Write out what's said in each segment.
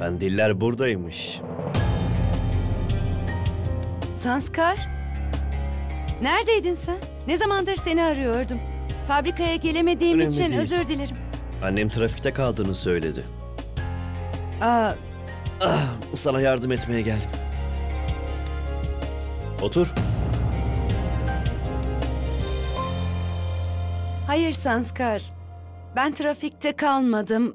Kandiller buradaymış. Sanskar? Neredeydin sen? Ne zamandır seni arıyordum. Fabrikaya gelemediğim Önemli için değil. özür dilerim. Annem trafikte kaldığını söyledi. Aa, Sana yardım etmeye geldim. Otur. hayır Sanskar. Ben trafikte kalmadım.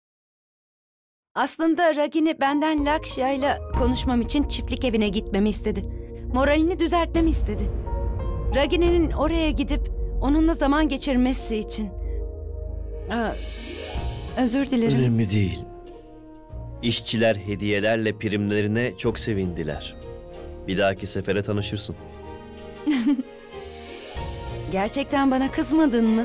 Aslında Ragini benden Lakshya ile konuşmam için çiftlik evine gitmemi istedi. Moralini düzeltmemi istedi. Ragini'nin oraya gidip onunla zaman geçirmesi için. Aa, özür dilerim. Önemli değil. İşçiler hediyelerle primlerine çok sevindiler. Bir dahaki sefere tanışırsın. Gerçekten bana kızmadın mı?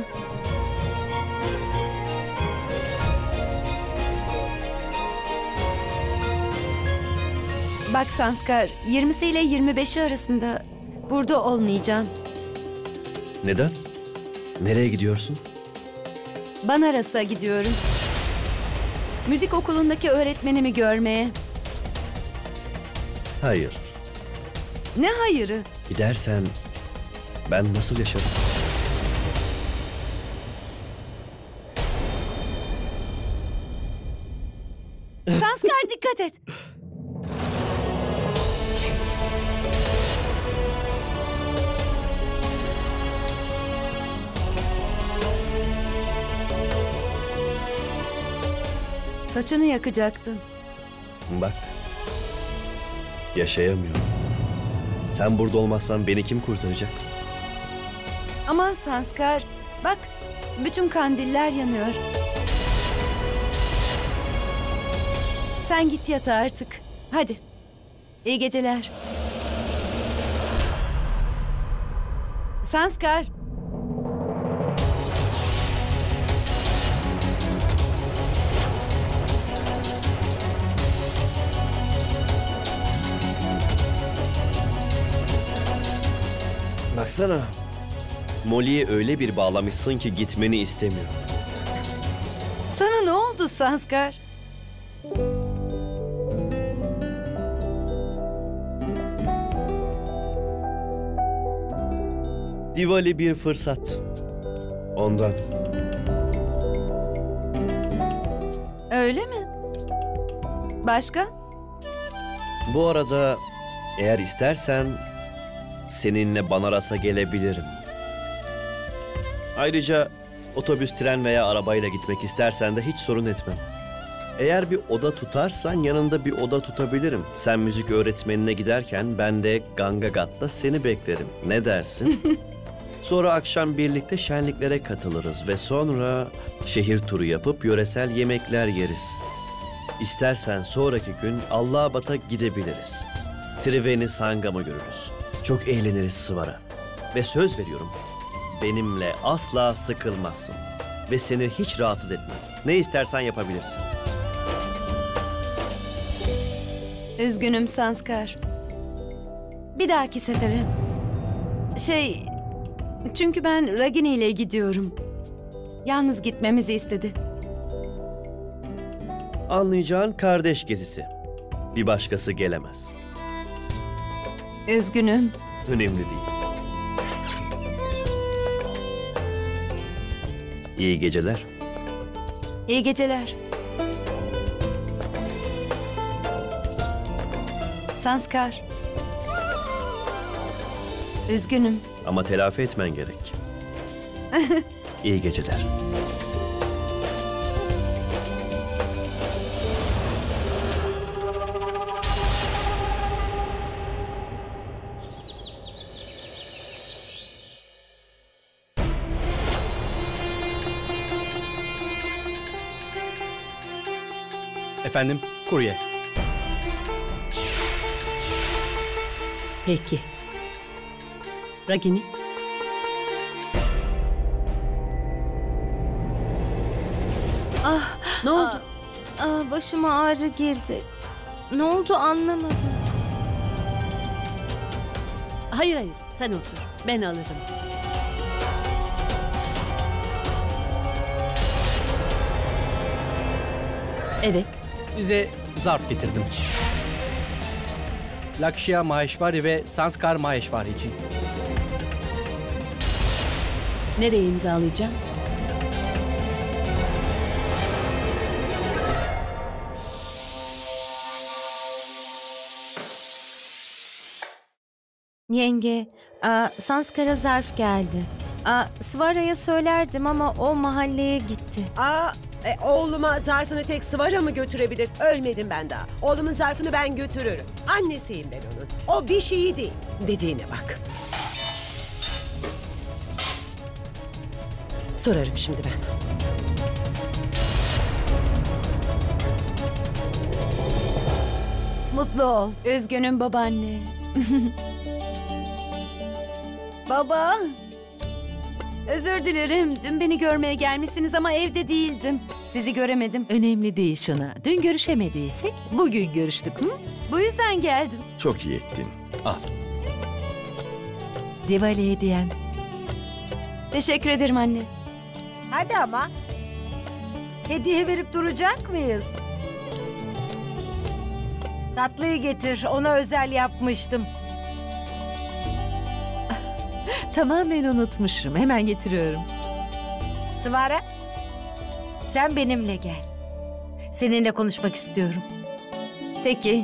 Bak Sanskar, 20'si ile 25'i arasında burada olmayacağım. Neden? Nereye gidiyorsun? Banaras'a gidiyorum. Müzik okulundaki öğretmenimi görmeye. Hayır. Ne hayırı? Gidersen ben nasıl yaşarım? Sanskar dikkat et. Saçını yakacaktın. Bak. Yaşayamıyorum. Sen burada olmazsan beni kim kurtaracak? Aman Sanskar, bak bütün kandiller yanıyor. Sen git yatağa artık. Hadi. İyi geceler. Sanskar. Baksana. Molly'ye öyle bir bağlamışsın ki gitmeni istemiyor. Sana ne oldu Sanskar? Diwali bir fırsat. Ondan. Öyle mi? Başka? Bu arada eğer istersen seninle Banaras'a gelebilirim. Ayrıca otobüs, tren veya arabayla gitmek istersen de hiç sorun etmem. Eğer bir oda tutarsan yanında bir oda tutabilirim. Sen müzik öğretmenine giderken ben de Gangagat'ta seni beklerim. Ne dersin? Sonra akşam birlikte şenliklere katılırız ve sonra şehir turu yapıp yöresel yemekler yeriz. İstersen sonraki gün Allahabad'a gidebiliriz. Triveni Sangam'ı görürüz. Çok eğleniriz Sıvara. Ve söz veriyorum, benimle asla sıkılmazsın. Ve seni hiç rahatsız etmem. Ne istersen yapabilirsin. Üzgünüm Sanskar. Bir dahaki sefere. Çünkü ben Ragini ile gidiyorum. Yalnız gitmemizi istedi. Anlayacağın kardeş gezisi. Bir başkası gelemez. Üzgünüm. Önemli değil. İyi geceler. İyi geceler. Sanskar. Üzgünüm. Ama telafi etmen gerek. İyi geceler. Efendim, kurye. Peki. Ragini. Ne oldu? Başıma ağrı girdi. Ne oldu anlamadım. Hayır, sen otur. Ben alırım. Evet. Size zarf getirdim. Lakshya Maheshwari ve Sanskar Maheshwari için. Nereye imzalayacağım? Yenge, Sanskar'a zarf geldi. Svara'ya söylerdim ama o mahalleye gitti. Oğluma zarfını tek Sıvara mı götürebilir? Ölmedim ben daha. Oğlumun zarfını ben götürürüm. Annesiyim ben onun. O bir şeyi değil. Dediğine bak. Sorarım şimdi ben. Mutlu ol. Üzgünüm babaanne. Baba. Özür dilerim. Dün beni görmeye gelmişsiniz ama evde değildim. Sizi göremedim. Önemli değil Şuna. Dün görüşemediysek bugün görüştük. Hı? Bu yüzden geldim. Çok iyi ettin. Diwali hediyen. Teşekkür ederim anne. Hadi ama. Hediye verip duracak mıyız? Tatlıyı getir. Ona özel yapmıştım. Tamamen unutmuşum. Hemen getiriyorum. Sıvara, sen benimle gel. Seninle konuşmak istiyorum. Peki.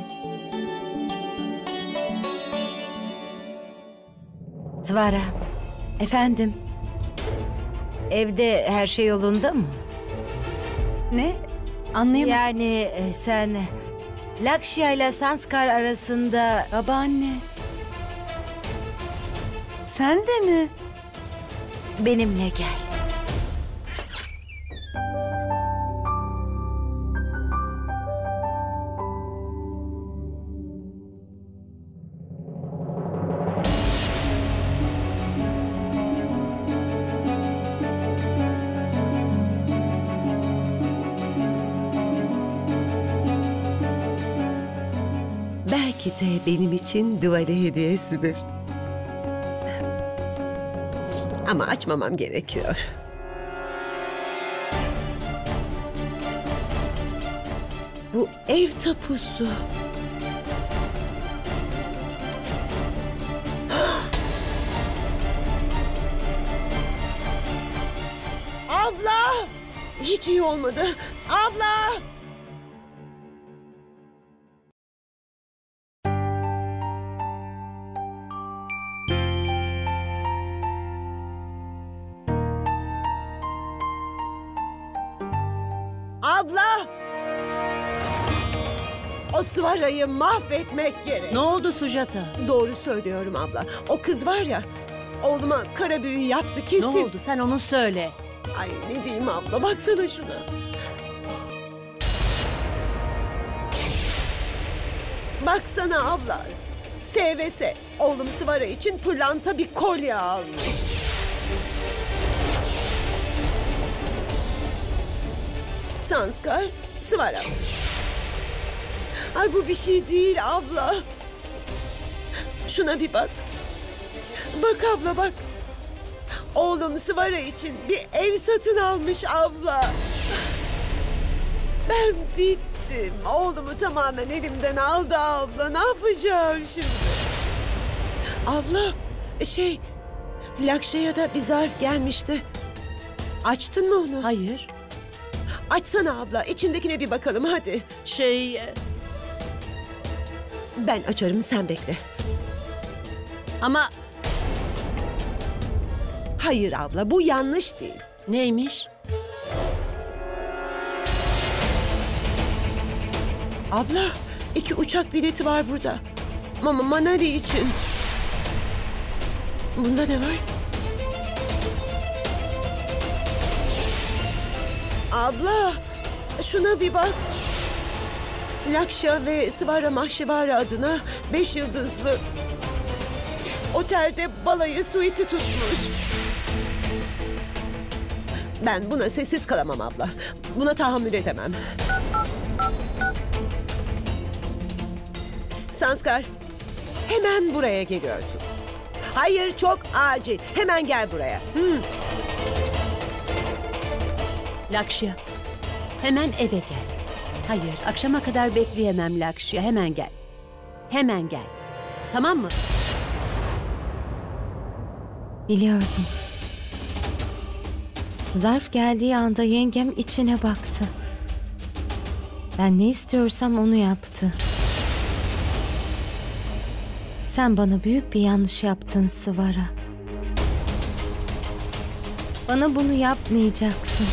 Sıvara, Efendim. evde her şey yolunda mı? Ne? Anlayamadım. Yani sen Lakshya ile Sanskar arasında Babaanne. Sen de mi? benimle gel. Belki de benim için Diwali hediyesidir. Ama açmamam gerekiyor. Bu ev tapusu. Abla! Hiç iyi olmadı. Abla! Abla! O Svara'yı mahvetmek gerek. Ne oldu Sujata? Doğru söylüyorum abla. O kız var ya, oğluma kara büyü yaptı kesin. Ne oldu? Sen onu söyle. Ay ne diyeyim abla, baksana şuna. Baksana abla. SVS, oğlum Svara için pırlanta bir kolye almış. Sanskar, Svara. Ay bu bir şey değil abla. Şuna bir bak. Bak abla bak. Oğlum Svara için bir ev satın almış abla. Ben bittim. Oğlumu tamamen elimden aldı abla. Ne yapacağım şimdi? Abla, Lakshya'ya da bir zarf gelmişti. Açtın mı onu? Hayır. Açsana abla. İçindekine bir bakalım hadi. Ben açarım, sen bekle. Ama Hayır abla, bu yanlış değil. neymiş? Abla, 2 uçak bileti var burada. Manali için. Bunda ne var? Abla, şuna bir bak. Lakshya ve Svara Maheshwari adına 5 yıldızlı otelde balayı suiti tutmuş. Ben buna sessiz kalamam abla. Buna tahammül edemem. Sanskar, hemen buraya geliyorsun. Hayır, çok acil. Hemen gel buraya. Lakshya, hemen eve gel. Hayır, akşama kadar bekleyemem Lakşya. Hemen gel. Hemen gel. Tamam mı? Biliyordum. Zarf geldiği anda yengem içine baktı. Ben ne istiyorsam onu yaptı. Sen bana büyük bir yanlış yaptın Sıvara. Bana bunu yapmayacaktın.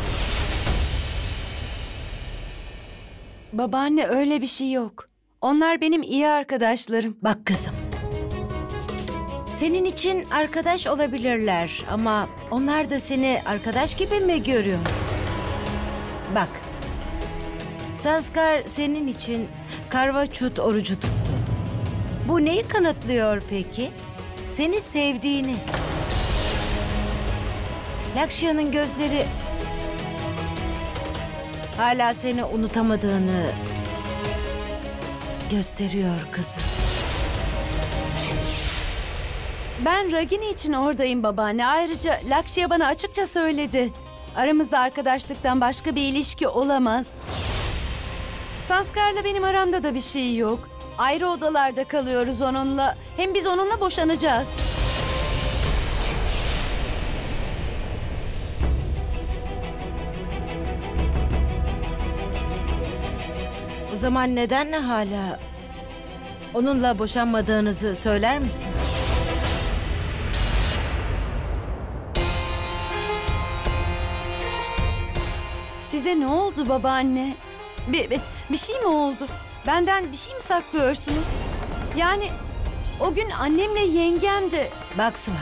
Babaanne, öyle bir şey yok. Onlar benim iyi arkadaşlarım. Bak kızım. Senin için arkadaş olabilirler ama onlar da seni arkadaş gibi mi görüyor? Bak. Sanskar senin için Karvaçut orucu tuttu. Bu neyi kanıtlıyor peki? Seni sevdiğini. Lakshya'nın gözleri hala seni unutamadığını gösteriyor kızım. Ben Ragini için oradayım babaanne. Ayrıca Lakshya bana açıkça söyledi. Aramızda arkadaşlıktan başka bir ilişki olamaz. Sanskar'la benim aramda da bir şey yok. Ayrı odalarda kalıyoruz onunla. Hem biz onunla boşanacağız. O zaman neden hala onunla boşanmadığınızı söyler misin? Size ne oldu babaanne? Bir şey mi oldu? Benden bir şey mi saklıyorsunuz? Yani o gün annemle yengem de... Bak Sıvara.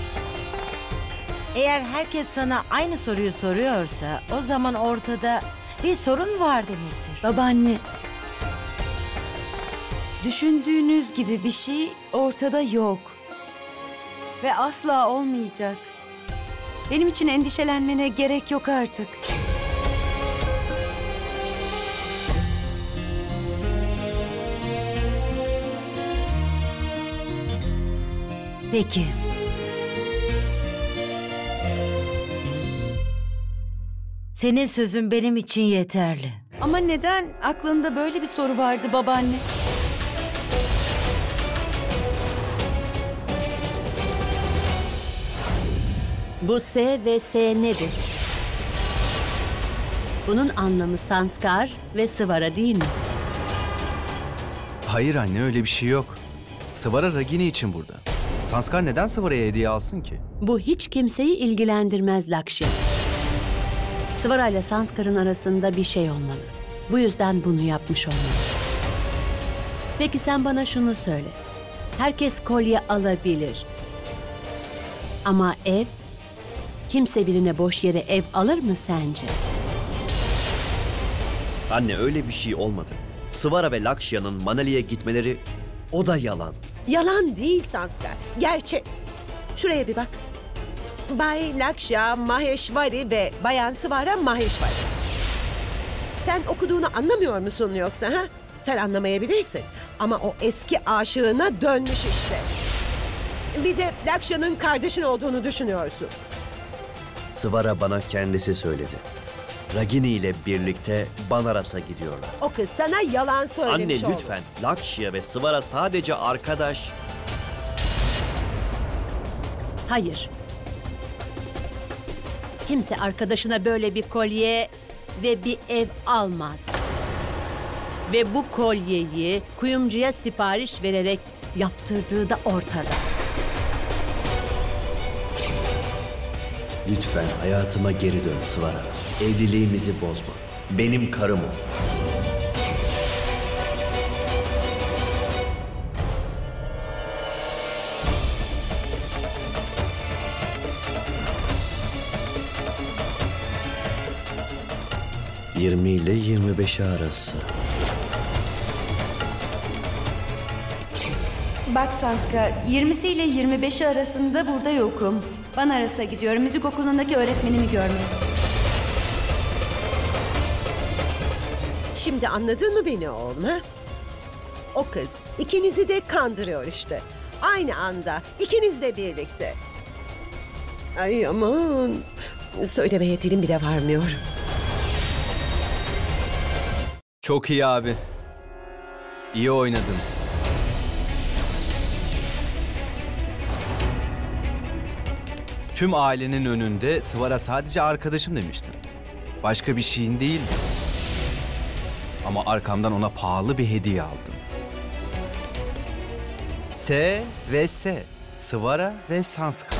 Eğer herkes sana aynı soruyu soruyorsa o zaman ortada bir sorun var demektir. Babaanne... Düşündüğünüz gibi bir şey ortada yok. Ve asla olmayacak. Benim için endişelenmene gerek yok artık. Peki. Senin sözün benim için yeterli. Ama neden aklında böyle bir soru vardı babaanne? Bu S ve S nedir? Bunun anlamı Sanskar ve Sıvara değil mi? Hayır anne, öyle bir şey yok. Sıvara Ragini için burada. Sanskar neden Sıvara'ya hediye alsın ki? Bu hiç kimseyi ilgilendirmez Lakşya. Sıvara ile Sanskar'ın arasında bir şey olmalı. Bu yüzden bunu yapmış olmalı. Peki sen bana şunu söyle. Herkes kolye alabilir. Ama ev, kimse birine boş yere ev alır mı sence? Anne, öyle bir şey olmadı. Sıvara ve Lakshya'nın Manali'ye gitmeleri o da yalan. Yalan değil Sanskar. Gerçek. Şuraya bir bak. Bay Lakshya Maheshwari ve Bayan Sıvara Maheshwari. Sen okuduğunu anlamıyor musun yoksa ha? Sen anlamayabilirsin. Ama o eski aşığına dönmüş işte. Bir de Lakshya'nın kardeşin olduğunu düşünüyorsun. Sıvara bana kendisi söyledi. Ragini ile birlikte Banaras'a gidiyorlar. O kız sana yalan söylemiş Anne oldu. lütfen. Lakshya ve Sıvara sadece arkadaş. Hayır. Kimse arkadaşına böyle bir kolye ve bir ev almaz. Ve bu kolyeyi kuyumcuya sipariş vererek yaptırdığı da ortada. Lütfen hayatıma geri dön Sıvara. Evliliğimizi bozma. Benim karım o. ...20 ile 25 arası. Bak Sanskar, 20'si ile 25'i arasında burada yokum. Banaras'a gidiyorum. Müzik okulundaki öğretmenimi görmeye. Şimdi anladın mı beni oğlum ha? O kız ikinizi de kandırıyor işte. Aynı anda ikiniz de birlikte. Ay aman. Söylemeye dilim bile varmıyor. Çok iyi abi. İyi oynadın. Tüm ailenin önünde Svara sadece arkadaşım demiştin. Başka bir şeyin değildi. Ama arkamdan ona pahalı bir hediye aldın. S ve S. Svara ve Sanskar.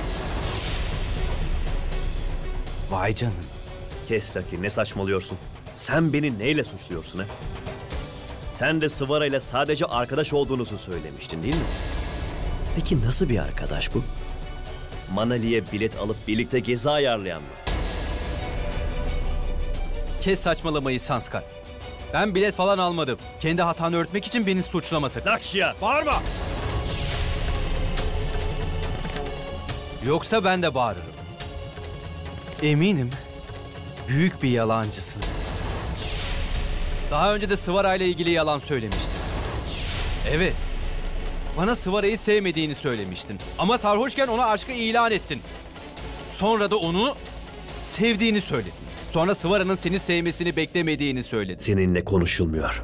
Vay canına. Kes Lucky, ne saçmalıyorsun? Sen beni neyle suçluyorsun ha? Sen de Svara ile sadece arkadaş olduğunuzu söylemiştin değil mi? Peki nasıl bir arkadaş bu? Manali'ye bilet alıp birlikte gezi ayarlayan mı? Kes saçmalamayı Sanskar. Ben bilet falan almadım. Kendi hatanı örtmek için beni suçlama sakın. Lakşya, bağırma! Yoksa ben de bağırırım. Eminim büyük bir yalancısın sen. Daha önce de Svara ile ilgili yalan söylemiştin. Evet. Bana Svara'yı sevmediğini söylemiştin. Ama sarhoşken ona aşkı ilan ettin. Sonra da onu sevdiğini söyledin. Sonra Svara'nın seni sevmesini beklemediğini söyledin. Seninle konuşulmuyor.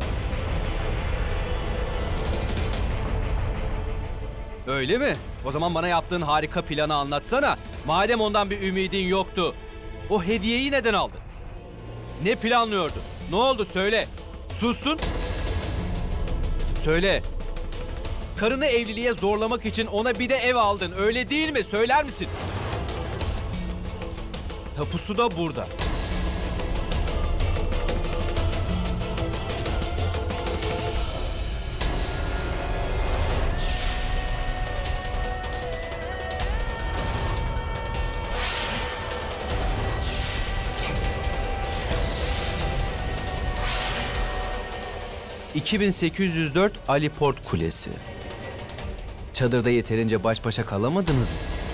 Öyle mi? O zaman bana yaptığın harika planı anlatsana. Madem ondan bir ümidin yoktu. O hediyeyi neden aldın? Ne planlıyordun? Ne oldu söyle. Sustun. Söyle. Karını evliliğe zorlamak için ona bir de ev aldın. Öyle değil mi? Söyler misin? Tapusu da burada. ...2804 Aliport Kulesi. Çadırda yeterince baş başa kalamadınız mı?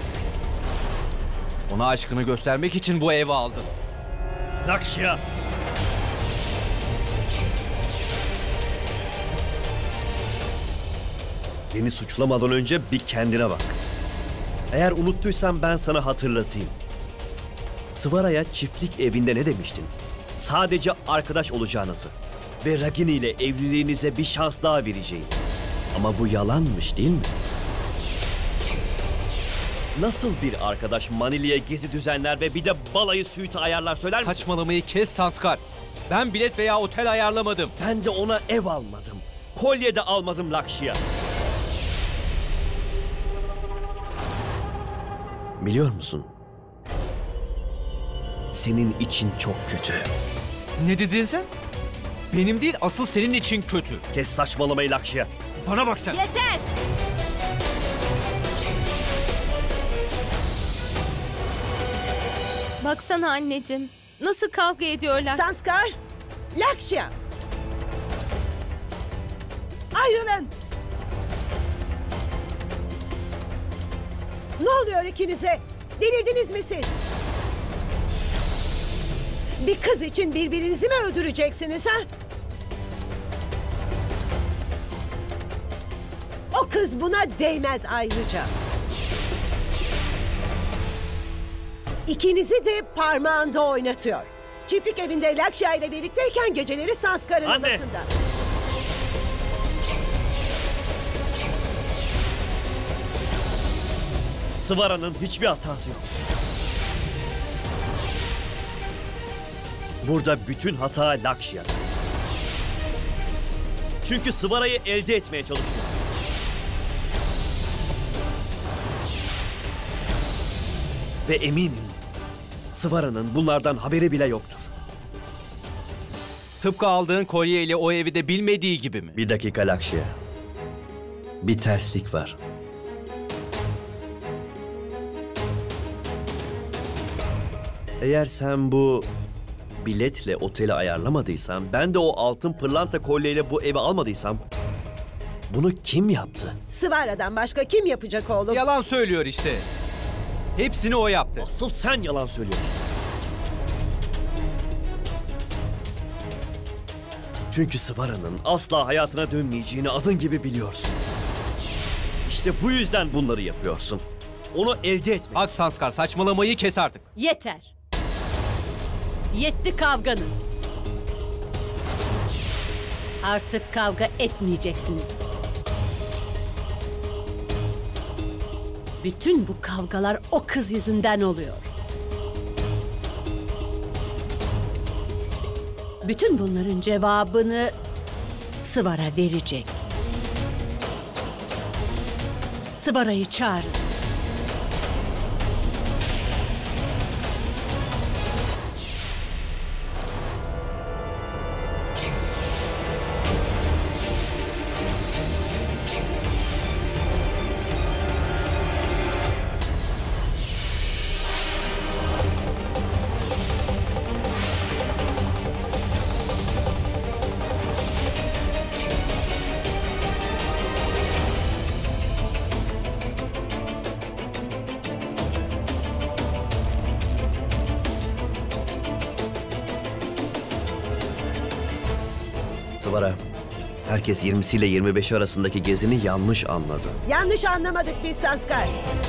Ona aşkını göstermek için bu evi aldın. Lakşya! Beni suçlamadan önce bir kendine bak. Eğer unuttuysan ben sana hatırlatayım. Svara'ya çiftlik evinde ne demiştin? Sadece arkadaş olacağınızı ve Ragini ile evliliğinize bir şans daha vereceğim. Ama bu yalanmış değil mi? Nasıl bir arkadaş Manili'ye gezi düzenler ve bir de balayı suite ayarlar söyler misin? Saçmalamayı kes Sanskar. Ben bilet veya otel ayarlamadım. Ben de ona ev almadım. Kolye de almadım Lakşya. Biliyor musun? Senin için çok kötü. Ne dedin sen? Benim değil, asıl senin için kötü. Kes saçmalamayı Lakşya. Bana bak sen. Yeter! Baksana anneciğim. Nasıl kavga ediyorlar? Sanskar, Lakşya. Ayrılın. Ne oluyor ikinize? Delirdiniz mi siz? Bir kız için birbirinizi mi öldüreceksiniz ha? O kız buna değmez ayrıca. İkinizi de parmağında oynatıyor. Çiftlik evinde Lakşya ile birlikteyken geceleri Sanskar'ın Anne! odasında. Svara'nın hiçbir hatası yok. Burada bütün hata Lakşya'da. Çünkü Svara'yı elde etmeye çalışıyor. Ve eminim Svara'nın bunlardan haberi bile yoktur. Tıpkı aldığın kolyeyle o evi de bilmediği gibi mi? Bir dakika Lakşya. Bir terslik var. Eğer sen bu biletle oteli ayarlamadıysan, ben de o altın pırlanta kolyeyle bu evi almadıysam, bunu kim yaptı? Svara'dan başka kim yapacak oğlum? Yalan söylüyor işte. Hepsini o yaptı. Asıl sen yalan söylüyorsun. Çünkü Svara'nın asla hayatına dönmeyeceğini adın gibi biliyorsun. İşte bu yüzden bunları yapıyorsun. Onu elde etmek. Bak Sanskar, saçmalamayı kes artık. Yeter. Yetti kavganız. Artık kavga etmeyeceksiniz. Bütün bu kavgalar o kız yüzünden oluyor. Bütün bunların cevabını Sıvara verecek. Sıvara'yı çağırın. Sıvara, herkes 20'si ile 25'i arasındaki gezini yanlış anladı. Yanlış anlamadık biz Sanskar.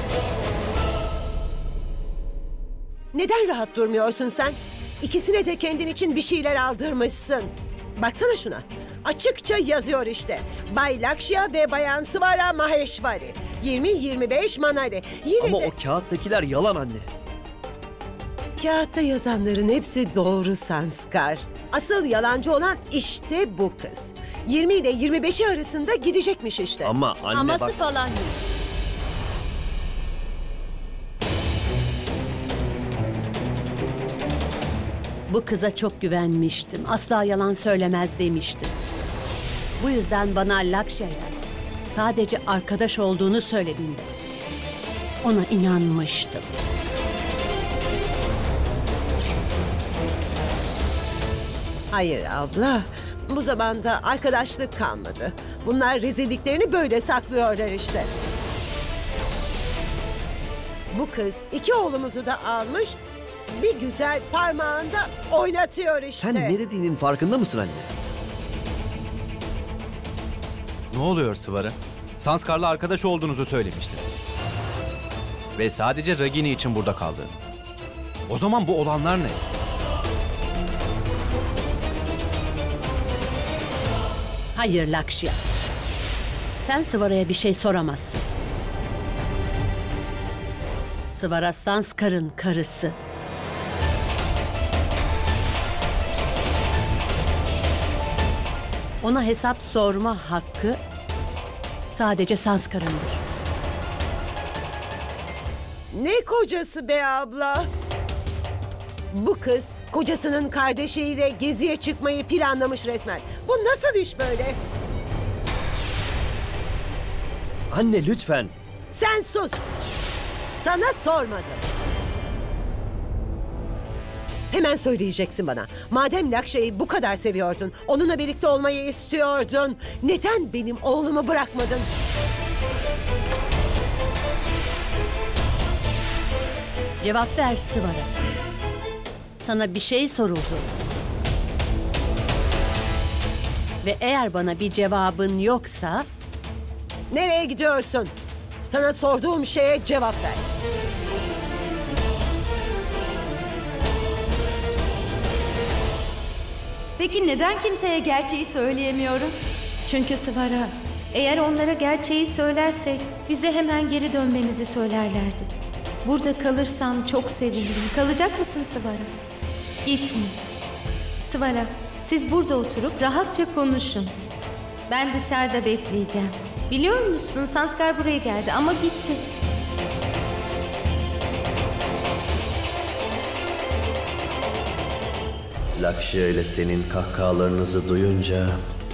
Neden rahat durmuyorsun sen? İkisine de kendin için bir şeyler aldırmışsın. Baksana şuna. Açıkça yazıyor işte. Bay Lakshya ve Bayan Svara Maheshwari. 20-25 Manali. Yine Ama de... o kağıttakiler yalan anne. Kağıtta yazanların hepsi doğru Sanskar. Asıl yalancı olan işte bu kız. 20 ile 25'i arasında gidecekmiş işte. Ama anne Aması bak... falan yok. Bu kıza çok güvenmiştim. Asla yalan söylemez demiştim. Bu yüzden bana Lakshya'ya sadece arkadaş olduğunu söylediğinde ona inanmıştım. Hayır abla. Bu zamanda arkadaşlık kalmadı. Bunlar rezilliklerini böyle saklıyorlar işte. Bu kız 2 oğlumuzu da almış, bir güzel parmağında oynatıyor işte. Sen ne dediğinin farkında mısın anne? Ne oluyor Sıvara? Sanskar'la arkadaş olduğunuzu söylemiştin. Ve sadece Ragini için burada kaldığını. O zaman bu olanlar ne? Hayır Lakshya. Sen Sıvara'ya bir şey soramazsın. Sıvara Sanskar'ın karısı. Ona hesap sorma hakkı sadece Sanskar'ındır. Ne kocası be abla? Bu kız kocasının kardeşiyle geziye çıkmayı planlamış resmen. Bu nasıl iş böyle? Anne lütfen. Sen sus. Sana sormadım. Hemen söyleyeceksin bana. Madem Lakshya'yı bu kadar seviyordun, onunla birlikte olmayı istiyordun, neden benim oğlumu bırakmadın? Cevap ver Sıvara. Sana bir şey soruldu. Ve eğer bana bir cevabın yoksa Nereye gidiyorsun? Sana sorduğum şeye cevap ver. Peki neden kimseye gerçeği söyleyemiyorum? Çünkü Sıvara, eğer onlara gerçeği söylersek bize hemen geri dönmemizi söylerlerdi. Burada kalırsam çok sevinirim. Kalacak mısın Sıvara? Gitme. Sıvara, siz burada oturup rahatça konuşun. Ben dışarıda bekleyeceğim. Biliyor musun, Sanskar buraya geldi ama gitti. Lakshya ile senin kahkahalarınızı duyunca...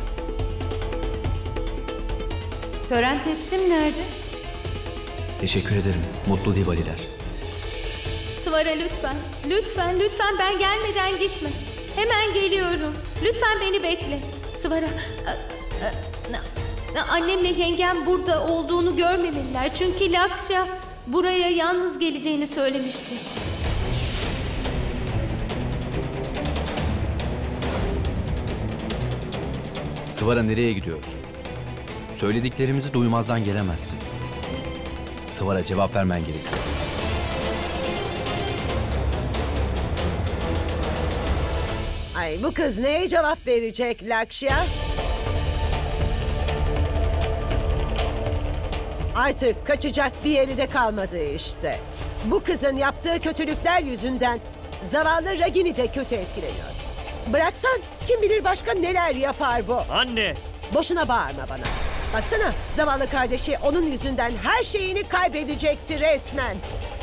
Tören tepsim nerede? Teşekkür ederim. Mutlu Diwaliler. Sıvara lütfen, lütfen, lütfen ben gelmeden gitme. Hemen geliyorum. Lütfen beni bekle. Sıvara, annemle yengem burada olduğunu görmemeliler. Çünkü Lakshya buraya yalnız geleceğini söylemişti. Sıvara nereye gidiyorsun? Söylediklerimizi duymazdan gelemezsin. Sıvara cevap vermen gerekiyor. Ay bu kız neye cevap verecek Lakshya? Artık kaçacak bir yeri de kalmadı işte. Bu kızın yaptığı kötülükler yüzünden zavallı Ragini de kötü etkileniyor. Bıraksan kim bilir başka neler yapar bu. Anne! Boşuna bağırma bana. Baksana zavallı kardeşi onun yüzünden her şeyini kaybedecekti resmen.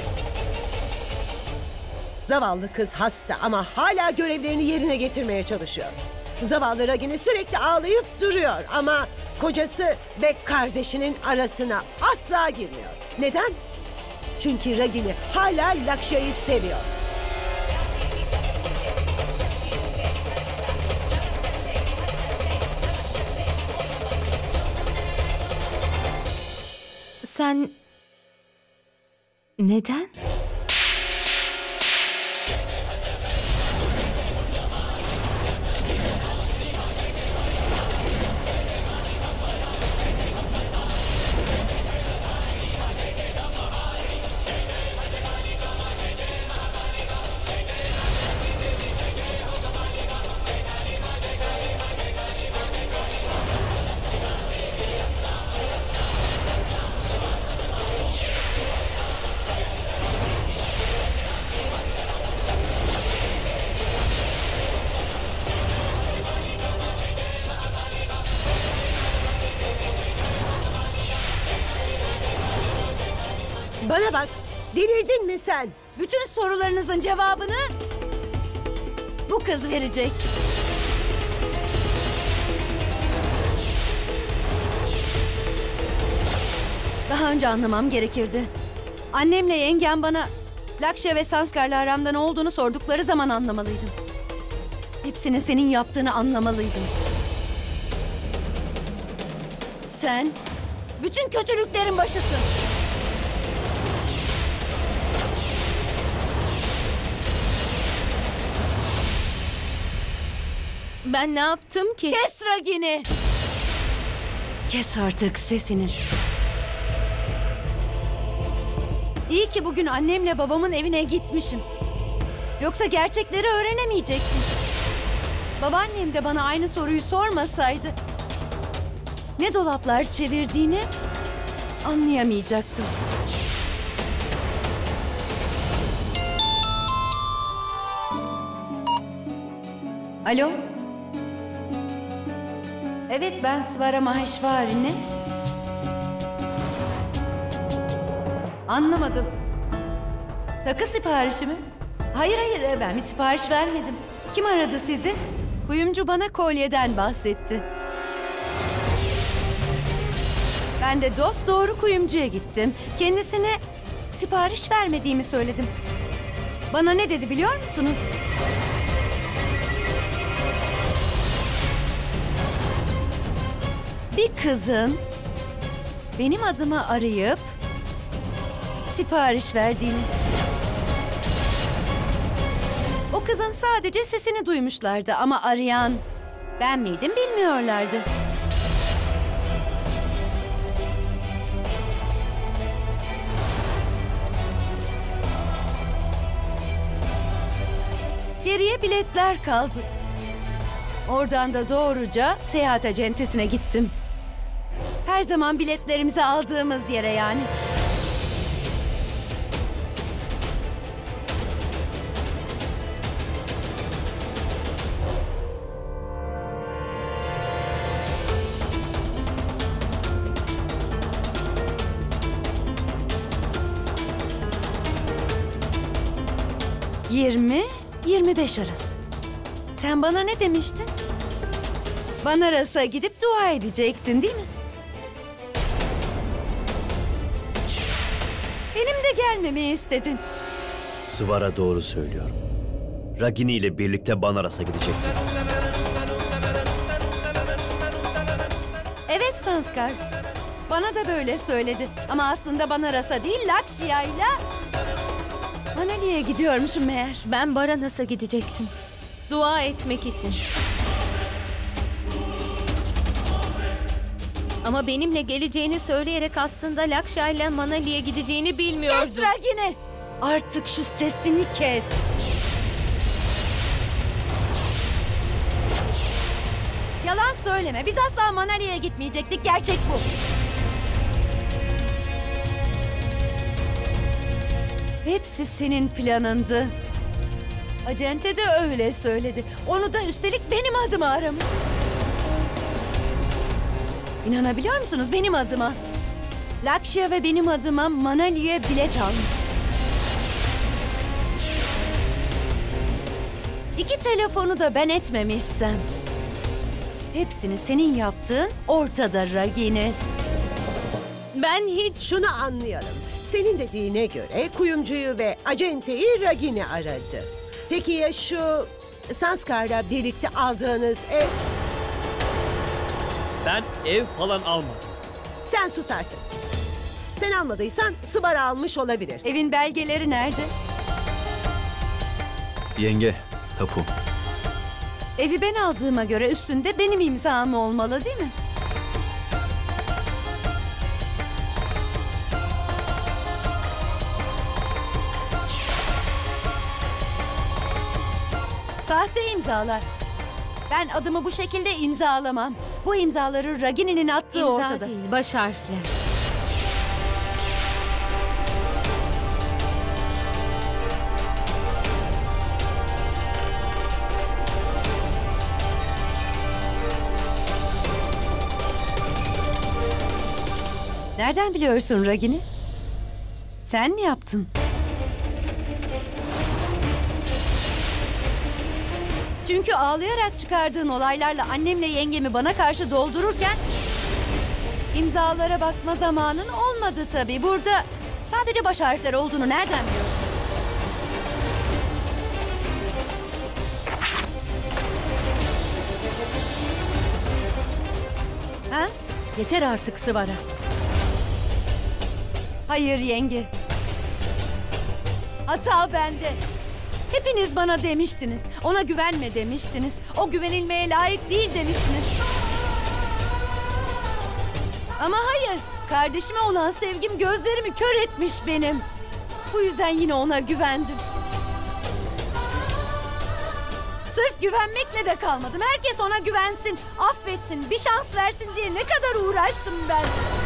Zavallı kız hasta ama hala görevlerini yerine getirmeye çalışıyor. Zavallı Ragini sürekli ağlayıp duruyor ama kocası ve kardeşinin arasına asla girmiyor. Neden? Çünkü Ragini hala Laksha'yı seviyor. Sen... Neden? Bana bak, delirdin mi sen? Bütün sorularınızın cevabını bu kız verecek. Daha önce anlamam gerekirdi. Annemle yengem bana Lakshya ve Sanskar'la aramda ne olduğunu sordukları zaman anlamalıydım. Hepsini senin yaptığını anlamalıydım. Sen bütün kötülüklerin başısın. Ben ne yaptım ki? Kes Ragini! Kes artık sesini. İyi ki bugün annemle babamın evine gitmişim. Yoksa gerçekleri öğrenemeyecektim. Babaannem de bana aynı soruyu sormasaydı ne dolaplar çevirdiğini anlayamayacaktım. Alo? Evet, ben Svara Maheshwari'nin. Anlamadım. Takı siparişi mi? Hayır, ben bir sipariş vermedim. Kim aradı sizi? Kuyumcu bana kolyeden bahsetti. Ben de dosdoğru kuyumcuya gittim. Kendisine sipariş vermediğimi söyledim. Bana ne dedi biliyor musunuz? Bir kızın benim adımı arayıp sipariş verdiğini. O kızın sadece sesini duymuşlardı ama arayan ben miydim bilmiyorlardı. Geriye biletler kaldı. Oradan da doğruca seyahat acentesine gittim. Her zaman biletlerimizi aldığımız yere yani. ...20-25 arası. Sen bana ne demiştin? Banaras'a gidip dua edecektin değil mi? Benim de gelmemi istedin. Svara doğru söylüyor. Ragini ile birlikte Banaras'a gidecekti. Evet Sanskar. Bana da böyle söyledi. Ama aslında Banaras'a değil Lakshya'yla Manali'ye gidiyormuşum meğer. Ben Baranas'a gidecektim. Dua etmek için. Ama benimle geleceğini söyleyerek aslında Lakshya ile Manali'ye gideceğini bilmiyordum. Kes Ragini! Artık şu sesini kes. Yalan söyleme. Biz asla Manali'ye gitmeyecektik. Gerçek bu. Hepsi senin planındı. Acente de öyle söyledi. Onu da üstelik benim adıma aramış. İnanabiliyor musunuz benim adıma? Lakshya ve benim adıma Manali'ye bilet almış. 2 telefonu da ben etmemişsem. Hepsini senin yaptığın ortada Ragini. Ben hiç... Şunu anlayalım. Senin dediğine göre kuyumcuyu ve acenteyi Ragini aradı. Peki ya şu Sanskar'la birlikte aldığınız ev? Ben ev falan almadım. Sen sus artık. Sen almadıysan Sıvar almış olabilir. Evin belgeleri nerede? Yenge, tapu. Evi ben aldığıma göre üstünde benim imzam olmalı değil mi? Sahte imzalar. Ben adımı bu şekilde imzalamam. Bu imzaları Ragini'nin attığı İmza ortada. değil, baş harfler. Nereden biliyorsun Ragini? Sen mi yaptın? Çünkü ağlayarak çıkardığın olaylarla annemle yengemi bana karşı doldururken imzalara bakma zamanın olmadı tabii. Burada sadece baş harfler olduğunu nereden biliyorsun? Ha? Yeter artık Sıvara. Hayır yenge. Hata bende. Hepiniz bana demiştiniz. Ona güvenme demiştiniz. O güvenilmeye layık değil demiştiniz. Ama hayır. Kardeşime olan sevgim gözlerimi kör etmiş benim. Bu yüzden yine ona güvendim. Sırf güvenmekle de kalmadım. Herkes ona güvensin, affetsin, bir şans versin diye ne kadar uğraştım ben.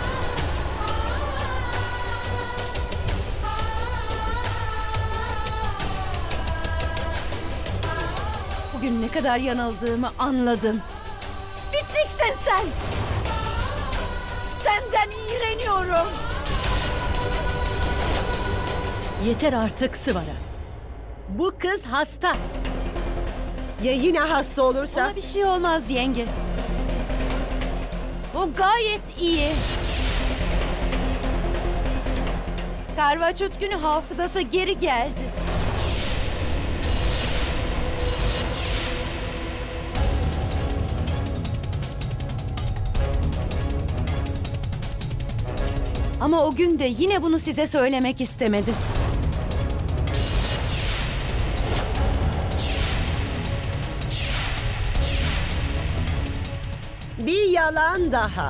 Bugün ne kadar yanıldığımı anladım. Pisliksin sen. Senden iğreniyorum. Yeter artık Sıvara. Bu kız hasta. Ya yine hasta olursa? Ona bir şey olmaz yenge. O gayet iyi. Karvaçut günü hafızası geri geldi. Ama o gün de yine bunu size söylemek istemedim. Bir yalan daha.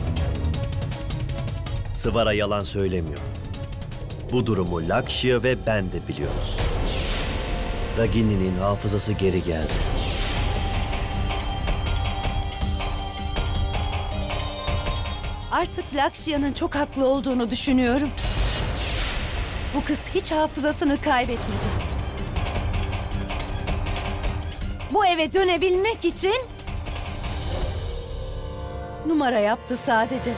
Sıvara yalan söylemiyor. Bu durumu Lakshya ve ben de biliyoruz. Ragini'nin hafızası geri geldi. Artık Lakshya'nın çok haklı olduğunu düşünüyorum. Bu kız hiç hafızasını kaybetmedi. Bu eve dönebilmek için numara yaptı sadece.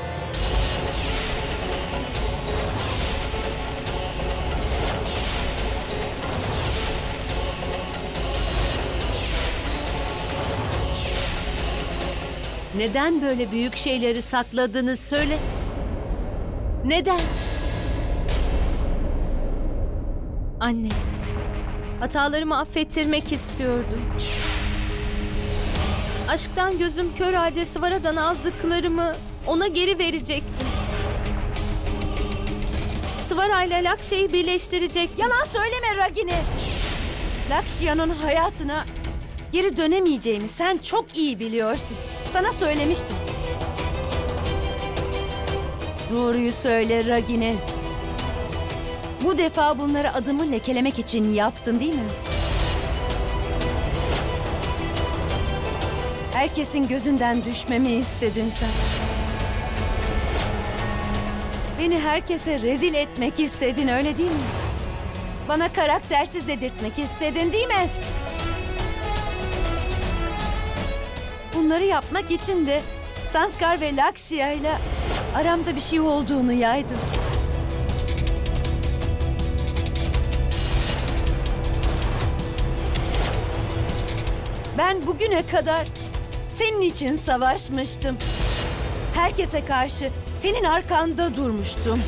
Neden böyle büyük şeyleri sakladığını söyle. Neden? Anne, hatalarımı affettirmek istiyordum. Aşktan gözüm kör halde Sıvara'dan aldıklarımı ona geri verecektim. Sıvara ile Lakshya'yı birleştirecektim. Yalan söyleme Ragini. Lakshya'nın hayatına geri dönemeyeceğimi sen çok iyi biliyorsun. Sana söylemiştim. Doğruyu söyle Ragini. Bu defa bunları adımı lekelemek için yaptın değil mi? Herkesin gözünden düşmemi istedin sen. Beni herkese rezil etmek istedin öyle değil mi? Bana karaktersiz dedirtmek istedin değil mi? Bunları yapmak için de Sanskar ve Lakshya ile aramda bir şey olduğunu yaydın. Ben bugüne kadar senin için savaşmıştım. Herkese karşı senin arkanda durmuştum.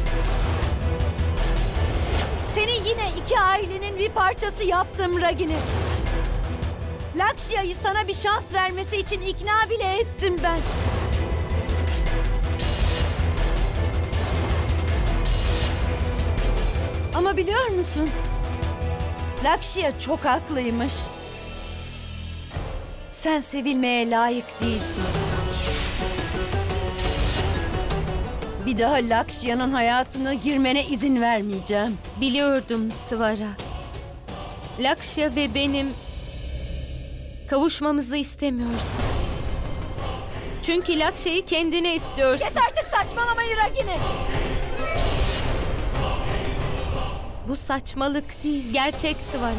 Seni yine iki ailenin bir parçası yaptım Ragini. Lakshya'yı sana bir şans vermesi için ikna bile ettim ben. Ama biliyor musun? Lakshya çok haklıymış. Sen sevilmeye layık değilsin. Bir daha Lakshya'nın hayatına girmene izin vermeyeceğim. Biliyordum Svara. Lakshya ve benim kavuşmamızı istemiyorsun. Çünkü Lakshya'yı kendine istiyorsun. Kes artık saçmalamayı Ragini. Bu saçmalık değil, gerçek Svara.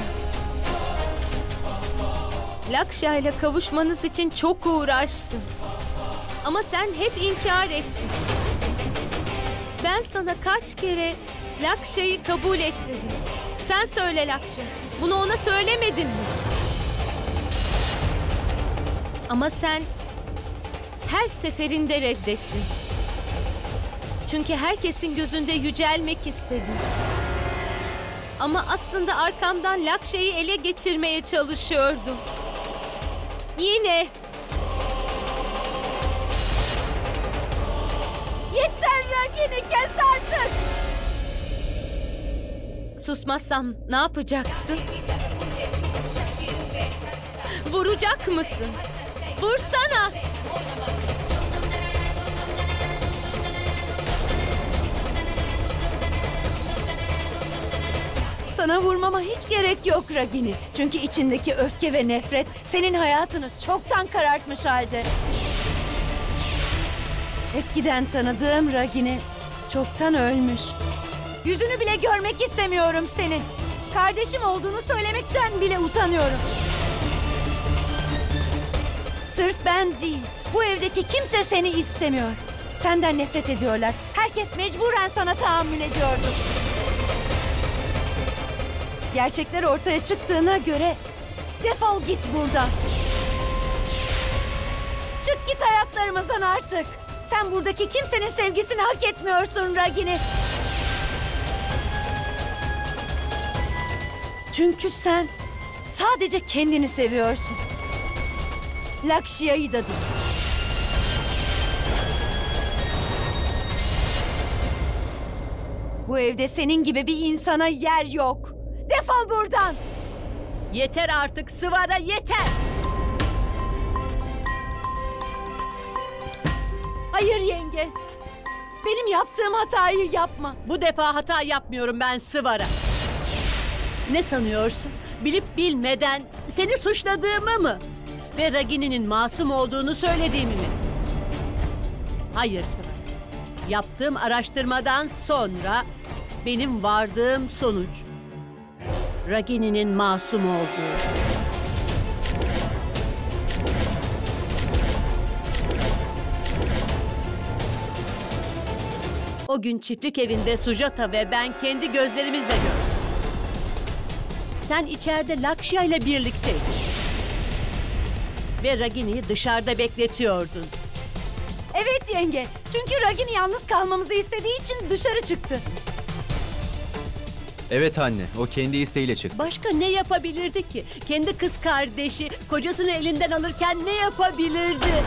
Lakshya ile kavuşmanız için çok uğraştım. Ama sen hep inkar ettin. Ben sana kaç kere Lakshya'yı kabul et dedim. Sen söyle Lakshya. Bunu ona söylemedin mi? Ama sen her seferinde reddettin. Çünkü herkesin gözünde yücelmek istedin. Ama aslında arkamdan Lakshya'yı ele geçirmeye çalışıyordum. Yine. Yeter Ragini, kes artık. Susmazsam ne yapacaksın? Vuracak mısın? Vursana! Sana vurmama hiç gerek yok Ragini. Çünkü içindeki öfke ve nefret senin hayatını çoktan karartmış halde. Eskiden tanıdığım Ragini çoktan ölmüş. Yüzünü bile görmek istemiyorum senin. Kardeşim olduğunu söylemekten bile utanıyorum. Sırf ben değil, bu evdeki kimse seni istemiyor. Senden nefret ediyorlar. Herkes mecburen sana tahammül ediyordu. Gerçekler ortaya çıktığına göre defol git buradan. Çık git hayatlarımızdan artık. Sen buradaki kimsenin sevgisini hak etmiyorsun Ragini. Çünkü sen sadece kendini seviyorsun. Lakshya'yı da değil. Bu evde senin gibi bir insana yer yok. Defol buradan. Yeter artık Svara, yeter. Hayır yenge. Benim yaptığım hatayı yapma. Bu defa hata yapmıyorum ben Svara. Ne sanıyorsun? Bilip bilmeden seni suçladığımı mı? Ve Ragini'nin masum olduğunu söylediğimi mi? Hayır Svara. Yaptığım araştırmadan sonra benim vardığım sonuç Ragini'nin masum olduğu. O gün çiftlik evinde Sujata ve ben kendi gözlerimizle gördük. Sen içeride Lakshya ile birlikteydin. Ve Ragini'yi dışarıda bekletiyordun. Evet yenge. Çünkü Ragini yalnız kalmamızı istediği için dışarı çıktı. Evet anne, o kendi isteğiyle çıktı. Başka ne yapabilirdi ki? Kendi kız kardeşi kocasını elinden alırken ne yapabilirdi?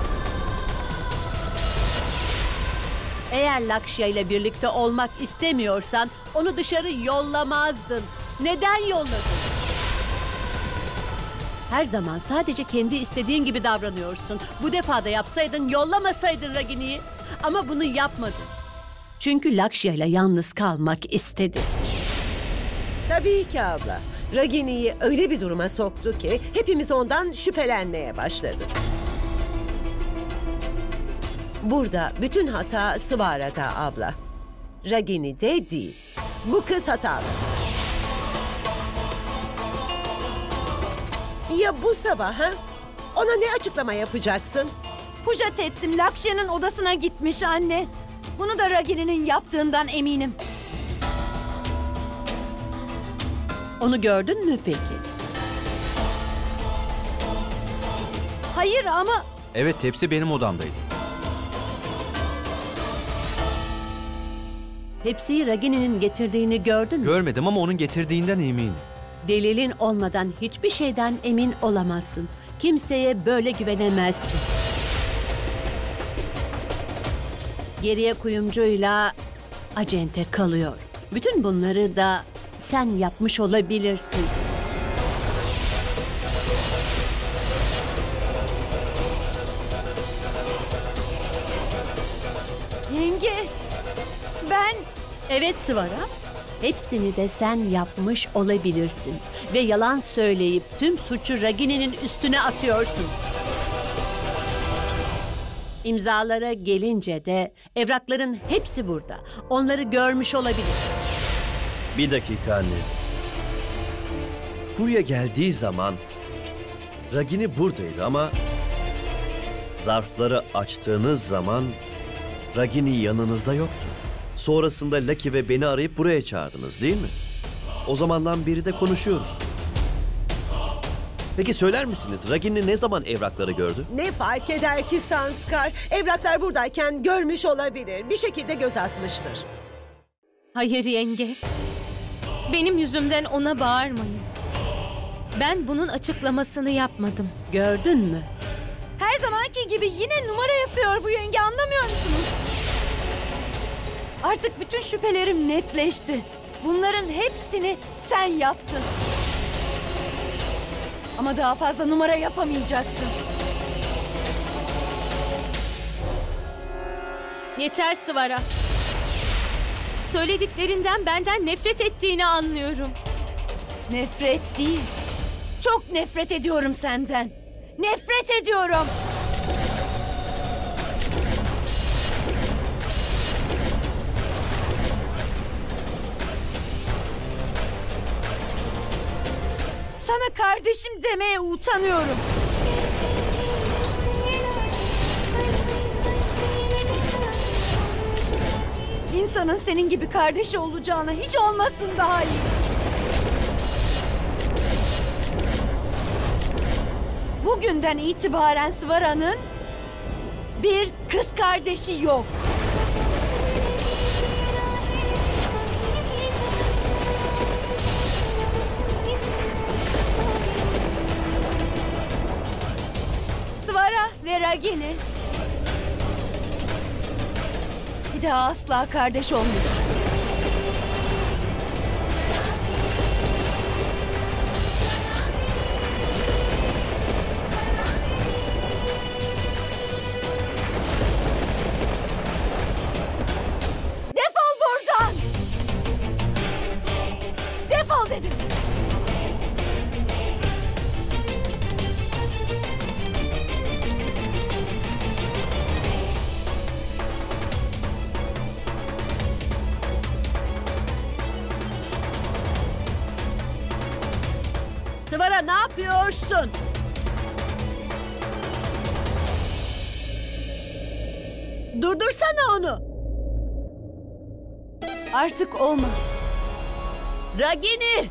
Eğer Lakshya ile birlikte olmak istemiyorsan onu dışarı yollamazdın. Neden yolladın? Her zaman sadece kendi istediğin gibi davranıyorsun. Bu defa da yapsaydın yollamasaydın Ragini'yi. Ama bunu yapmadın. Çünkü Lakshya ile yalnız kalmak istedi. Tabii ki abla. Ragini'yi öyle bir duruma soktu ki hepimiz ondan şüphelenmeye başladık. Burada bütün hata Svara'da abla. Ragini'de değil. Bu kız hatalı. Ya bu sabah ha? Ona ne açıklama yapacaksın? Puja tepsim Lakshya'nın odasına gitmiş anne. Bunu da Ragini'nin yaptığından eminim. Onu gördün mü peki? Hayır ama Evet, tepsi benim odamdaydı. Tepsiyi Ragini'nin getirdiğini gördün mü? Görmedim ama onun getirdiğinden eminim. Delilin olmadan hiçbir şeyden emin olamazsın. Kimseye böyle güvenemezsin. Geriye kuyumcuyla acente kalıyor. Bütün bunları da sen yapmış olabilirsin. yenge, ben Evet Svara, hepsini de sen yapmış olabilirsin. Ve yalan söyleyip tüm suçu Ragini'nin üstüne atıyorsun. İmzalara gelince de evrakların hepsi burada. Onları görmüş olabilir. Bir dakika anne. Kurye geldiği zaman Ragini buradaydı ama zarfları açtığınız zaman Ragini yanınızda yoktu. Sonrasında Lucky ve beni arayıp buraya çağırdınız değil mi? O zamandan beri de konuşuyoruz. Peki söyler misiniz Ragini ne zaman evrakları gördü? Ne fark eder ki Sanskar? Evraklar buradayken görmüş olabilir. Bir şekilde göz atmıştır. Hayır yenge. Benim yüzümden ona bağırmayın. Ben bunun açıklamasını yapmadım. Gördün mü? her zamanki gibi yine numara yapıyor bu yenge, anlamıyor musunuz? Artık bütün şüphelerim netleşti. Bunların hepsini sen yaptın. Ama daha fazla numara yapamayacaksın. Yeter Svara. Söylediklerinden benden nefret ettiğini anlıyorum. Nefret değil. Çok nefret ediyorum senden. Nefret ediyorum. Sana kardeşim demeye utanıyorum. İnsanın senin gibi kardeşi olacağına hiç olmasın daha iyi. Bugünden itibaren Svara'nın bir kız kardeşi yok. Svara ve Ragini bir daha asla kardeş olmayacak. Defol buradan! Defol dedim. Svara, ne yapıyorsun? Durdursana onu. Artık olmaz. Ragini!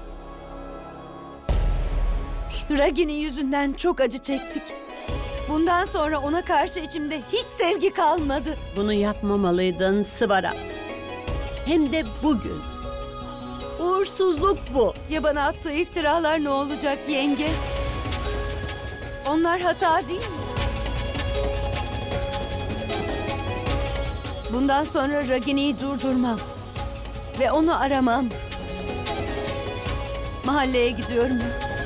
Ragini yüzünden çok acı çektik. Bundan sonra ona karşı içimde hiç sevgi kalmadı. Bunu yapmamalıydın Svara. Hem de bugün. Uğursuzluk bu. Ya bana attığı iftiralar ne olacak yenge? Onlar hata değil mi? Bundan sonra Ragini'yi durdurmam. Ve onu aramam. Mahalleye gidiyorum.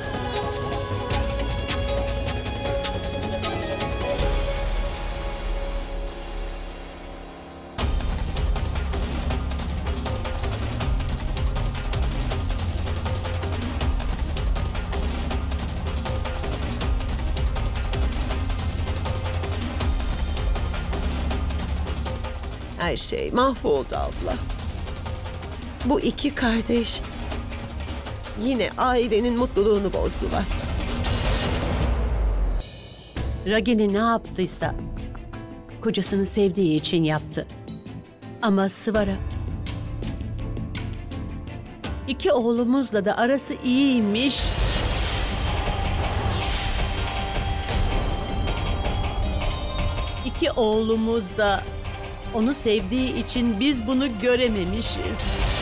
Her şey mahvoldu abla. Bu iki kardeş yine ailenin mutluluğunu bozdular. Ragini ne yaptıysa kocasını sevdiği için yaptı. Ama Svara, iki oğlumuzla da arası iyiymiş. İki oğlumuz da onu sevdiği için biz bunu görememişiz.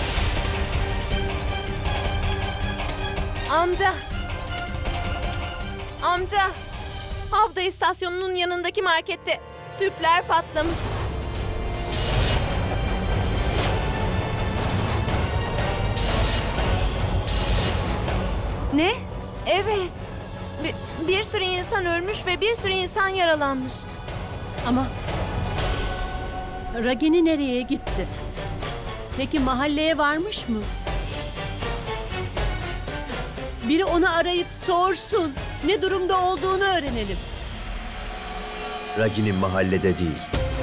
Amca. Amca. Havda istasyonunun yanındaki markette tüpler patlamış. Ne? Evet. Bir sürü insan ölmüş ve bir sürü insan yaralanmış. Ama Ragini nereye gitti? Peki mahalleye varmış mı? Biri onu arayıp sorsun. Ne durumda olduğunu öğrenelim. Ragini mahallede değil.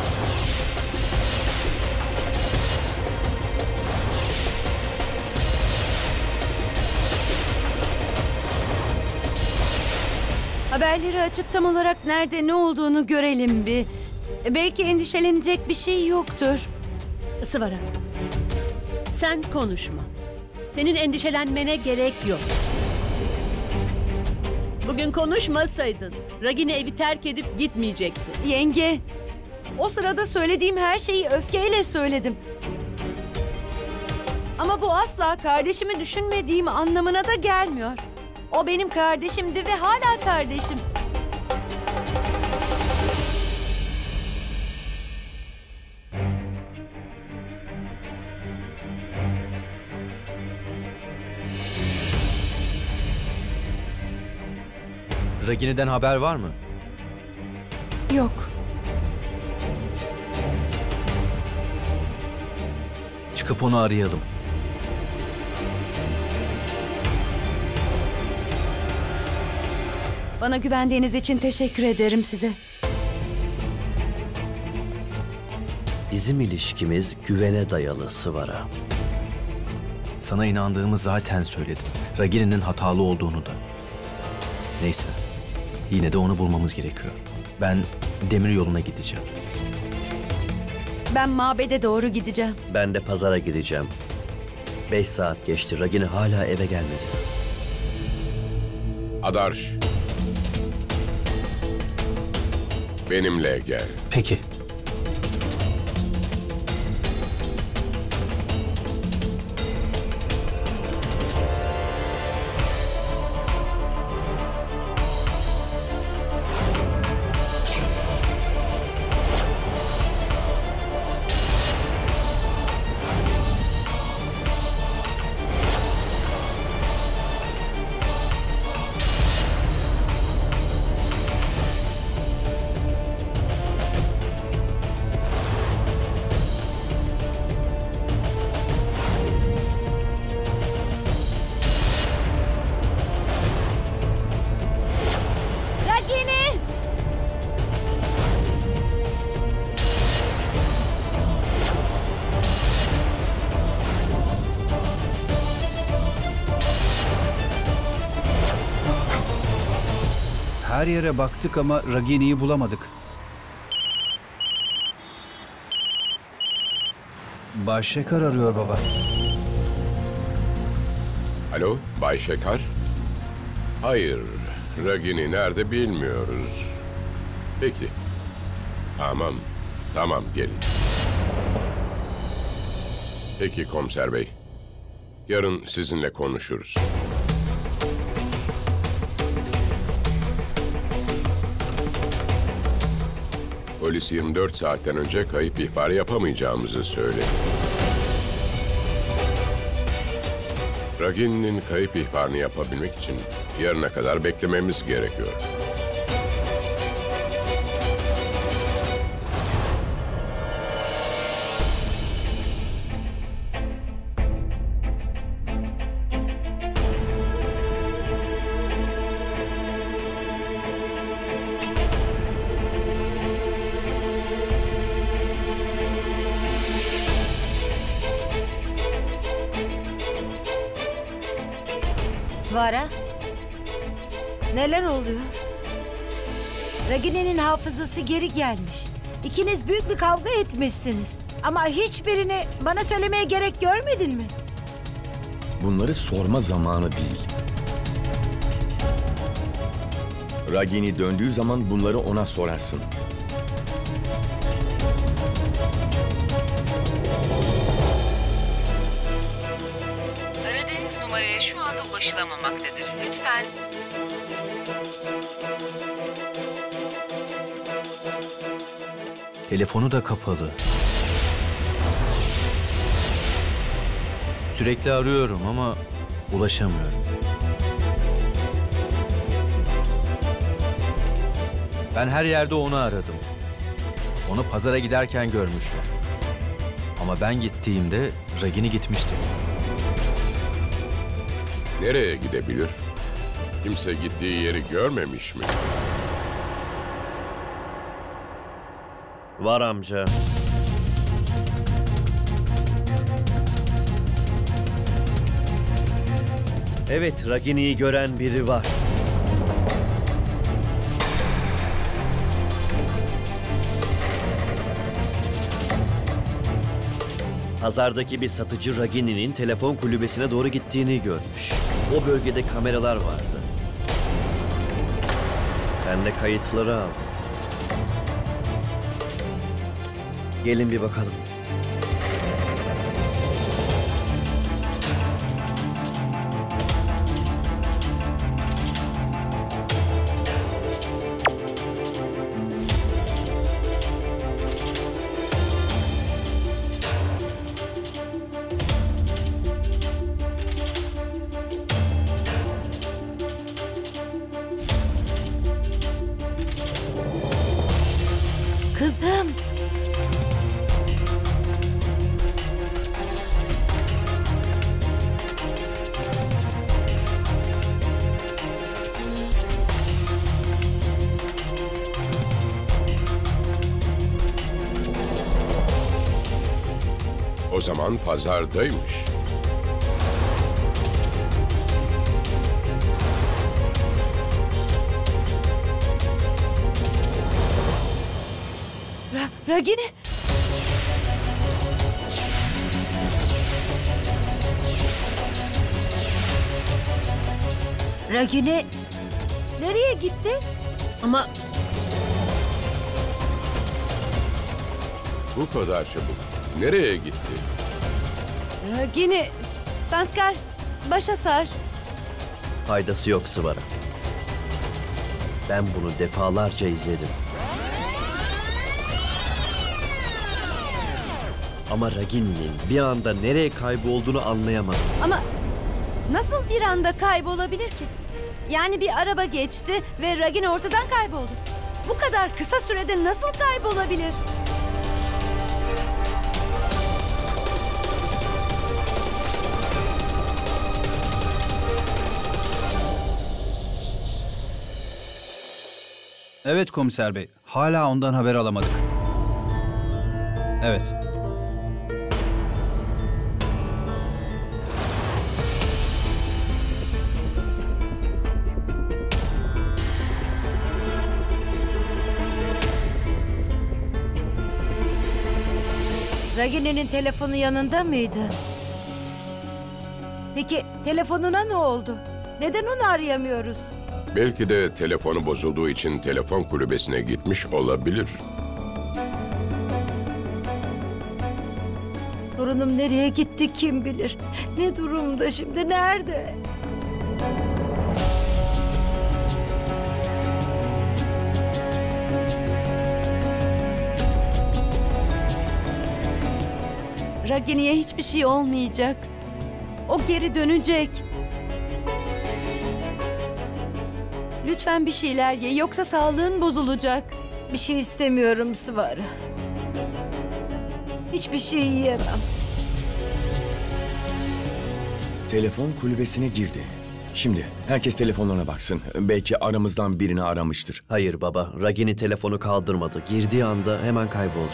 Haberleri açıp tam olarak nerede ne olduğunu görelim bir. Belki endişelenecek bir şey yoktur. Svara, sen konuşma. Senin endişelenmene gerek yok. Bugün konuşmasaydın Ragini evi terk edip gitmeyecekti. Yenge, o sırada söylediğim her şeyi öfkeyle söyledim. Ama bu asla kardeşimi düşünmediğim anlamına da gelmiyor. O benim kardeşimdi ve hala kardeşim. Ragini'den haber var mı? Yok. Çıkıp onu arayalım. Bana güvendiğiniz için teşekkür ederim size. Bizim ilişkimiz güvene dayalı Svara. Sana inandığımı zaten söyledim. Ragini'nin hatalı olduğunu da. Neyse. Yine de onu bulmamız gerekiyor. Ben demir yoluna gideceğim. Ben mabede doğru gideceğim. Ben de pazara gideceğim. 5 saat geçti. Ragini hala eve gelmedi. Adarsh. Benimle gel. Peki. Her yere baktık ama Ragini'yi bulamadık. Bay Şekar arıyor baba. Alo, Bay Şekar? Hayır, Ragini nerede bilmiyoruz. Peki. Tamam gelin. Peki komiser bey. Yarın sizinle konuşuruz. Polis 24 saatten önce kayıp ihbarı yapamayacağımızı söyledi. Ragini'nin kayıp ihbarını yapabilmek için yarına kadar beklememiz gerekiyor. Svara, neler oluyor? Ragini'nin hafızası geri gelmiş. İkiniz büyük bir kavga etmişsiniz. Ama hiçbirini bana söylemeye gerek görmedin mi? Bunları sorma zamanı değil. Ragini döndüğü zaman bunları ona sorarsın. Aradığınız numaraya şu anda ulaşılamamaktadır. Lütfen... Telefonu da kapalı. Sürekli arıyorum ama ulaşamıyorum. Ben her yerde onu aradım. Onu pazara giderken görmüşler. Ama ben gittiğimde Ragini gitmişti. Nereye gidebilir? Kimse gittiği yeri görmemiş mi? Var amca. Evet, Ragini'yi gören biri var. Pazardaki bir satıcı Ragini'nin telefon kulübesine doğru gittiğini görmüş. O bölgede kameralar vardı. Ben de kayıtları aldım. Gelin bir bakalım. Kızım. O zaman pazardaymış. Ragini! Ragini nereye gitti? Ama Bu kadar çabuk. Nereye gitti? Ragini! Sanskar, başa sar. Faydası yok Sıvara. Ben bunu defalarca izledim. Ama Ragini'nin bir anda nereye kaybolduğunu anlayamadım. Ama nasıl bir anda kaybolabilir ki? Yani bir araba geçti ve Ragini ortadan kayboldu. Bu kadar kısa sürede nasıl kaybolabilir? Evet komiser bey. Hala ondan haber alamadık. Evet. Ragini'nin telefonu yanında mıydı? Peki telefonuna ne oldu? Neden onu arayamıyoruz? Belki de telefonu bozulduğu için telefon kulübesine gitmiş olabilir. Torunum nereye gitti kim bilir? Ne durumda şimdi? Nerede? Ragini'ye hiçbir şey olmayacak. O geri dönecek. Lütfen bir şeyler ye, yoksa sağlığın bozulacak. Bir şey istemiyorum Sıvara. Hiçbir şey yiyemem. Telefon kulübesine girdi. Şimdi herkes telefonlarına baksın. Belki aramızdan birini aramıştır. Hayır baba, Ragini telefonu kaldırmadı. Girdiği anda hemen kayboldu.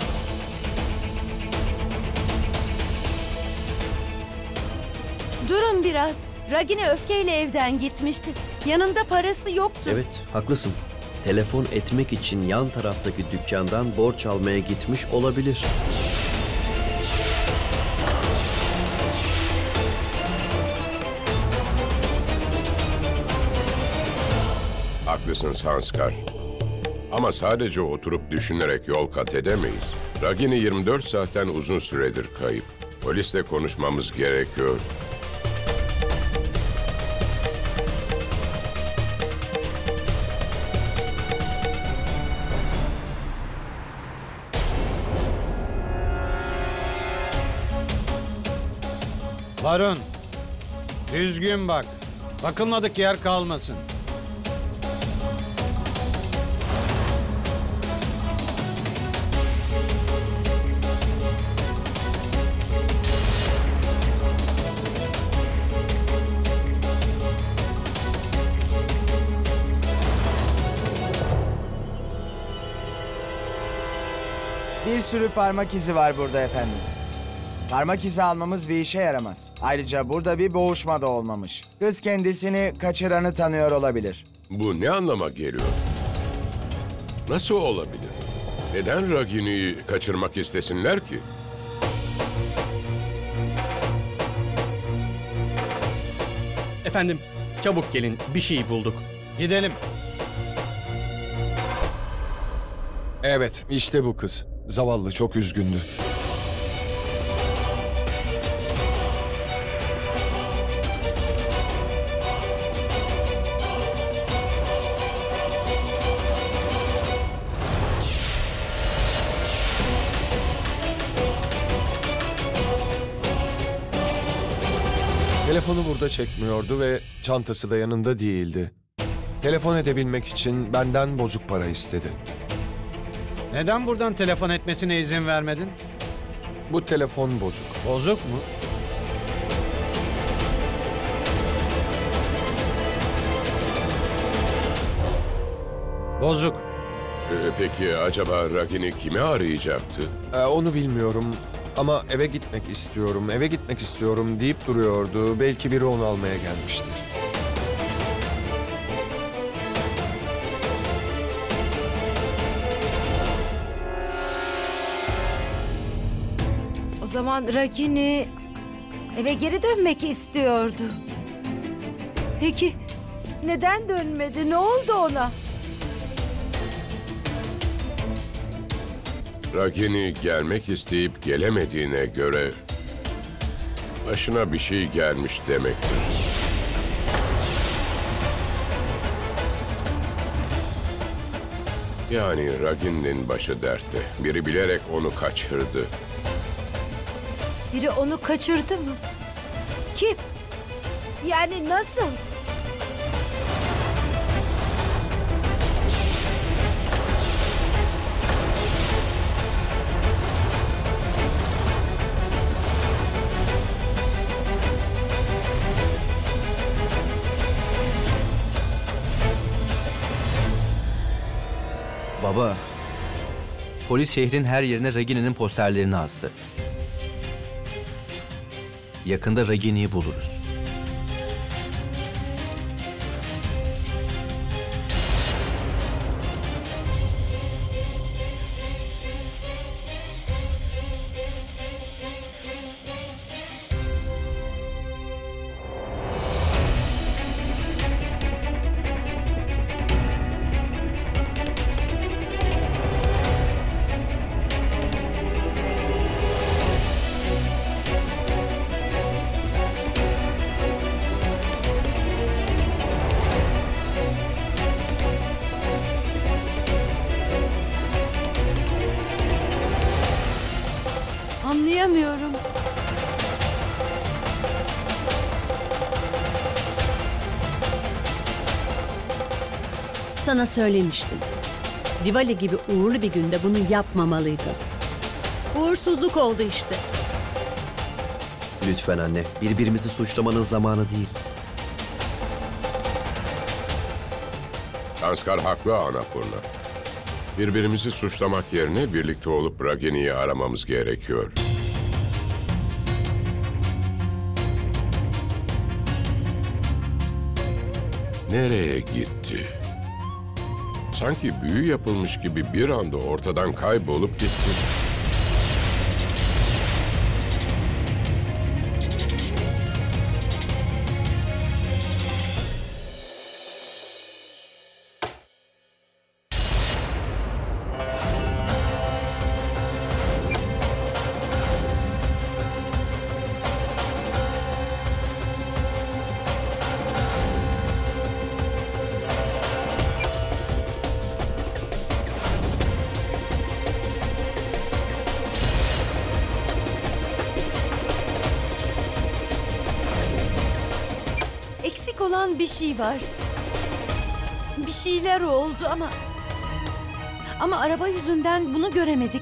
Durun biraz. Ragini öfkeyle evden gitmişti. Yanında parası yoktu. Evet, haklısın. telefon etmek için yan taraftaki dükkandan borç almaya gitmiş olabilir. Haklısın Sanskar. Ama sadece oturup düşünerek yol kat edemeyiz. Ragini 24 saatten uzun süredir kayıp. Polisle konuşmamız gerekiyor. Varun, düzgün bak. Bakılmadık yer kalmasın. Bir sürü parmak izi var burada efendim. Parmak izi almamız bir işe yaramaz. Ayrıca burada bir boğuşma da olmamış. Kız kendisini kaçıranı tanıyor olabilir. Bu ne anlama geliyor? Nasıl olabilir? Neden Ragini'yi kaçırmak istesinler ki? Efendim, çabuk gelin. Bir şey bulduk. Gidelim. Evet, işte bu kız. Zavallı, çok üzgündü. Telefonu burada çekmiyordu ve çantası da yanında değildi. Telefon edebilmek için benden bozuk para istedi. Neden buradan telefon etmesine izin vermedin? Bu telefon bozuk. Bozuk mu? Bozuk. Peki acaba Ragini kimi arayacaktı? Onu bilmiyorum ama eve gitmek istiyorum, eve gitmek istiyorum deyip duruyordu. Belki biri onu almaya gelmiştir. O zaman Ragini eve geri dönmek istiyordu. Peki neden dönmedi? Ne oldu ona? Ragini gelmek isteyip gelemediğine göre başına bir şey gelmiş demektir. Yani Ragini'nin başı dertte. Biri bilerek onu kaçırdı. Biri onu kaçırdı mı? Kim? Yani nasıl? Baba, polis şehrin her yerine Ragini'nin posterlerini astı. Yakında Ragini'yi buluruz. Anlayamıyorum. Sana söylemiştim. Diwali gibi uğurlu bir günde bunu yapmamalıydı. Uğursuzluk oldu işte. Lütfen anne, birbirimizi suçlamanın zamanı değil. Sanskar haklı Annapurna. Birbirimizi suçlamak yerine birlikte olup Ragini'yi aramamız gerekiyor. Nereye gitti? Sanki büyü yapılmış gibi bir anda ortadan kaybolup gitti. Eksik olan bir şey var. Bir şeyler oldu ama araba yüzünden bunu göremedik.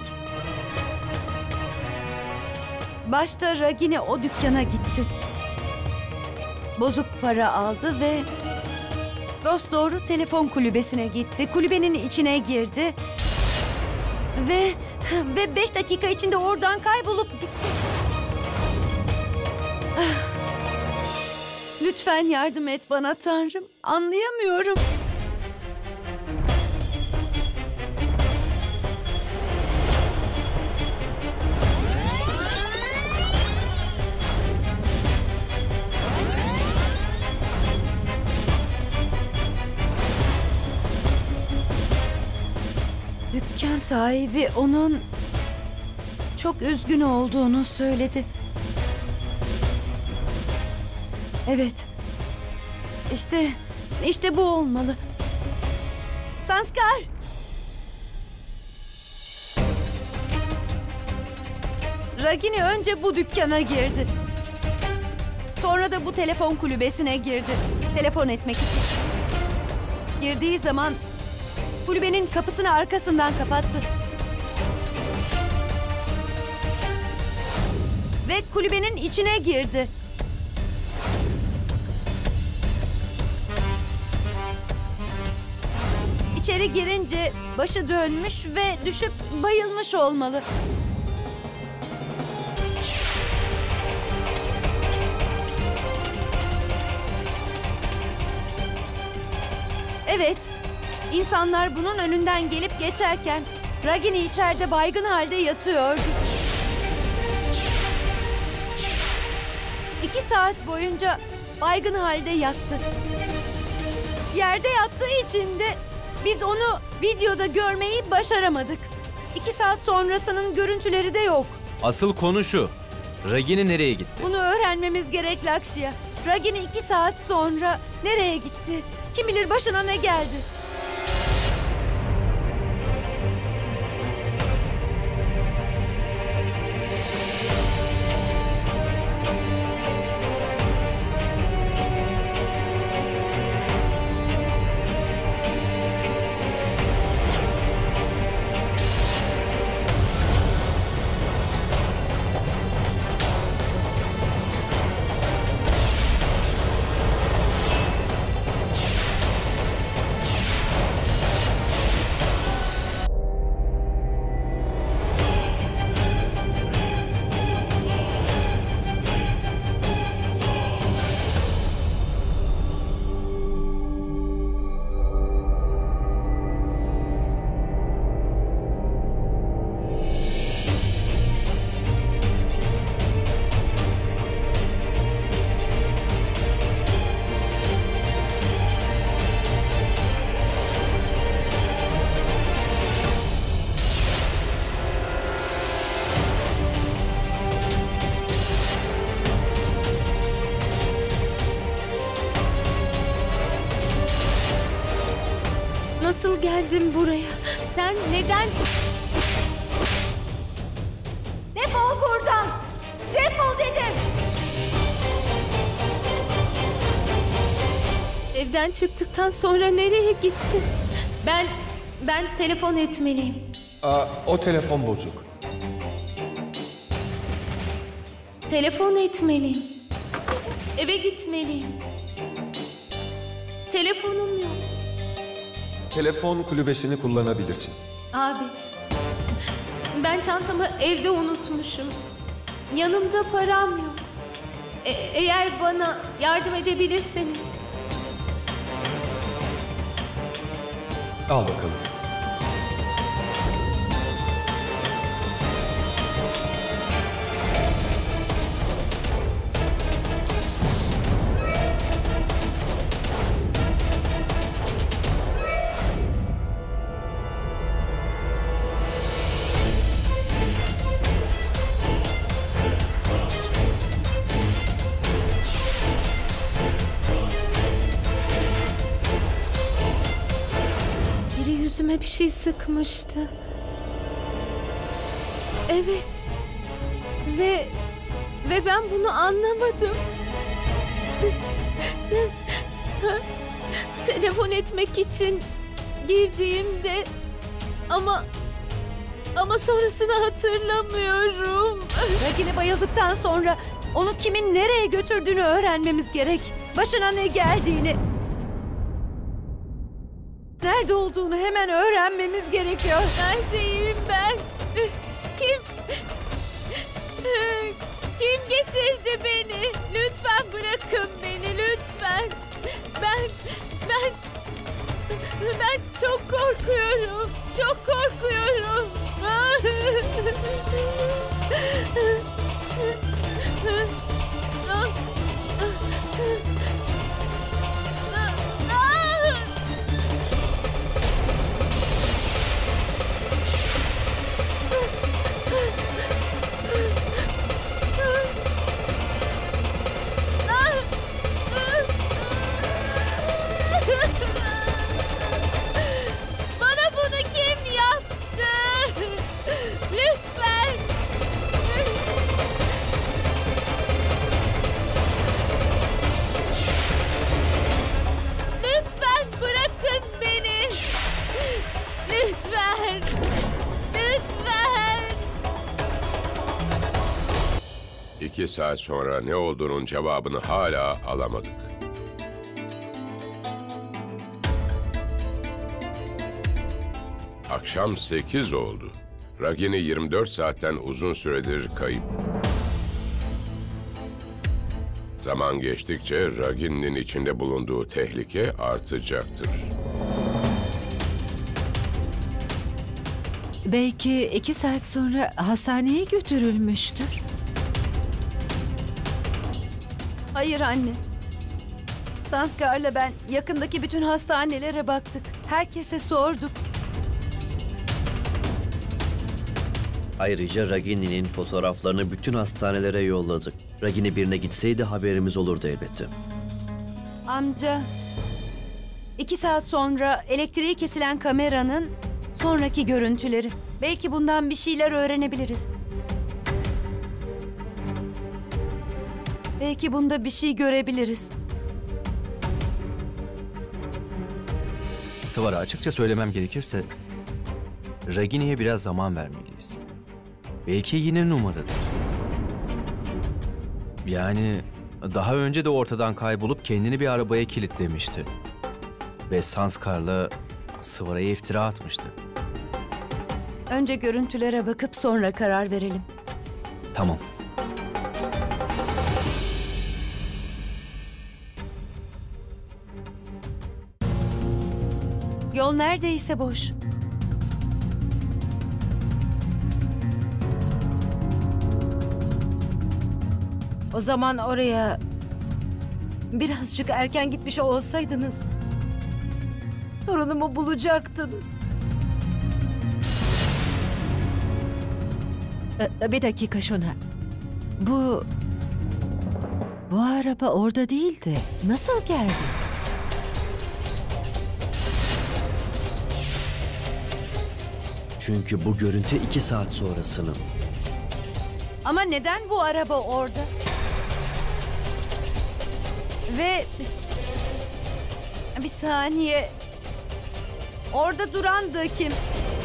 Başta Ragini o dükkana gitti. Bozuk para aldı ve dosdoğru telefon kulübesine gitti. Kulübenin içine girdi ve 5 dakika içinde oradan kaybolup gitti. Lütfen yardım et bana Tanrım. Anlayamıyorum. Dükkan sahibi onun çok üzgün olduğunu söyledi. Evet. İşte bu olmalı. Sanskar! Ragini önce bu dükkana girdi. Sonra da bu telefon kulübesine girdi. Telefon etmek için. Girdiği zaman kulübenin kapısını arkasından kapattı. Ve kulübenin içine girdi. İçeri girince başı dönmüş ve düşüp bayılmış olmalı. Evet, insanlar bunun önünden gelip geçerken Ragini içeride baygın halde yatıyordu. 2 saat boyunca baygın halde yattı. Yerde yattığı için de biz onu videoda görmeyi başaramadık. 2 saat sonrasının görüntüleri de yok. Asıl konu şu. Ragini nereye gitti? Bunu öğrenmemiz gerek Lakshya. Ragini 2 saat sonra nereye gitti? Kim bilir başına ne geldi? Nasıl geldin buraya? Sen neden... Defol buradan! Defol dedim! Evden çıktıktan sonra nereye gittin? Ben telefon etmeliyim. O telefon bozuk. Telefon etmeliyim. Eve gitmeliyim. Telefonum yok. Telefon kulübesini kullanabilirsin. Abi, ben çantamı evde unutmuşum. Yanımda param yok. Eğer bana yardım edebilirseniz. Al bakalım. Biri yüzüme bir şey sıkmıştı. Evet. Ve ben bunu anlamadım. Telefon etmek için girdiğimde ama sonrasını hatırlamıyorum. Ragini bayıldıktan sonra onu kimin nereye götürdüğünü öğrenmemiz gerek. Başına ne geldiğini, nerede olduğunu hemen öğrenmemiz gerekiyor. Neredeyim ben? Kim getirdi beni? Lütfen bırakın beni, lütfen. Ben çok korkuyorum. Çok korkuyorum. Bana bunu kim yaptı? Lütfen. Lütfen bırakın beni. Lütfen. Lütfen. 2 saat sonra ne olduğunun cevabını hala alamadık. Akşam 8 oldu. Ragini 24 saatten uzun süredir kayıp. Zaman geçtikçe Ragini'nin içinde bulunduğu tehlike artacaktır. Belki 2 saat sonra hastaneye götürülmüştür. Hayır anne. Sanskar'la ben yakındaki bütün hastanelere baktık. Herkese sorduk. Ayrıca Ragini'nin fotoğraflarını bütün hastanelere yolladık. Ragini birine gitseydi haberimiz olurdu elbette. Amca, 2 saat sonra elektriği kesilen kameranın sonraki görüntüleri. Belki bundan bir şeyler öğrenebiliriz. Belki bunda bir şey görebiliriz. Sıvara, açıkça söylemem gerekirse Ragini'ye biraz zaman vermeliyiz. Belki yine numaradır. Yani daha önce de ortadan kaybolup kendini bir arabaya kilitlemişti. Ve Sanskar'la Sıvara'ya iftira atmıştı. Önce görüntülere bakıp sonra karar verelim. Tamam. Yol neredeyse boş. O zaman oraya birazcık erken gitmiş olsaydınız torunumu bulacaktınız. Bir dakika Şona. Bu araba orada değildi. Nasıl geldi? Çünkü bu görüntü 2 saat sonrasının. Ama neden bu araba orada? Ve bir saniye. Orada duran da kim?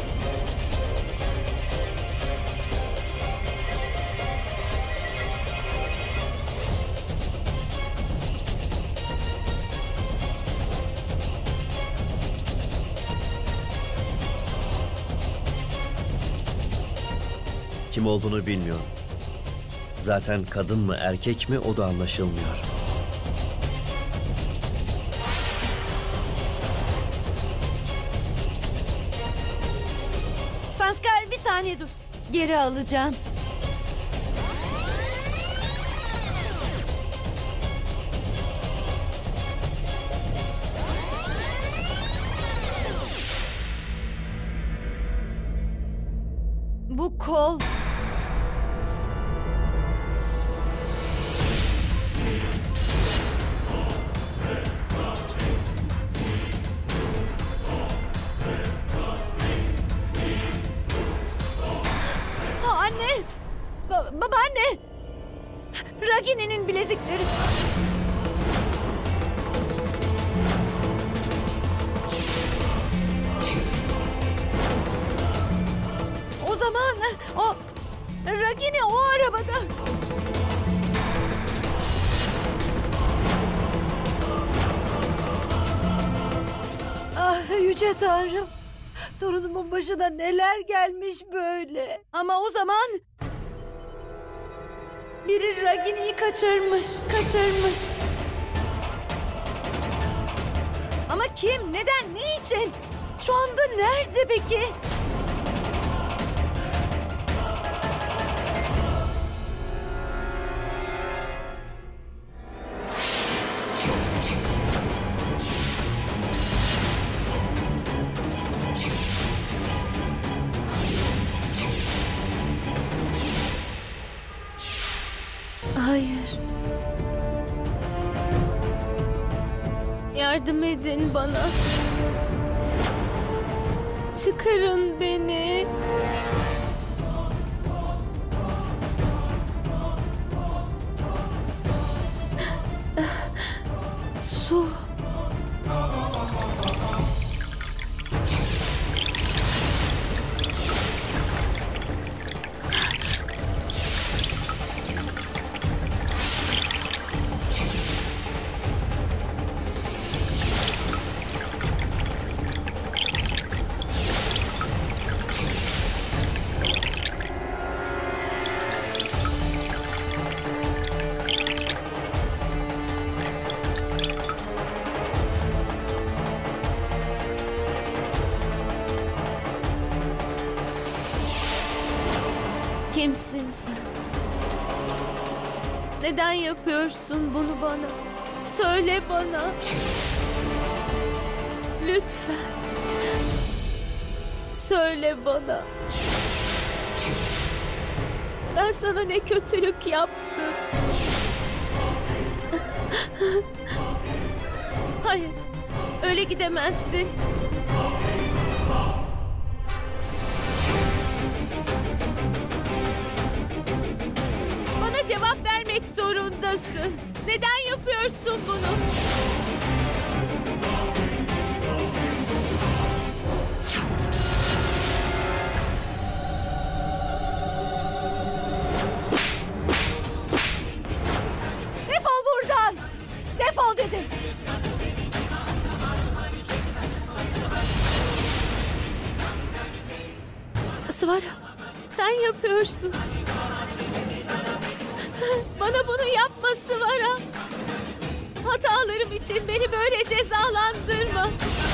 Kim olduğunu bilmiyorum. Zaten kadın mı erkek mi o da anlaşılmıyor. Sanskar bir saniye dur. Geri alacağım. Bu kol. Anne! Babaanne! Ragini'nin bilezikleri. O zaman o Ragini o arabada. Ah yüce Tanrım. Torunumun başına neler gelmiş böyle. Ama o zaman biri Ragini'yi kaçırmış. Ama kim, neden, ne için? Şu anda nerede peki? Hayır. Yardım edin bana. Çıkarın beni. Su. Kimsin sen? Neden yapıyorsun bunu bana? Söyle bana. Lütfen. Söyle bana. Ben sana ne kötülük yaptım? Hayır. Öyle gidemezsin. Bana cevap vermek zorundasın. Neden yapıyorsun bunu? Defol buradan! Defol dedim! Svara, sen yapıyorsun. Bana bunu yapma Svara. Hatalarım için beni böyle cezalandırma.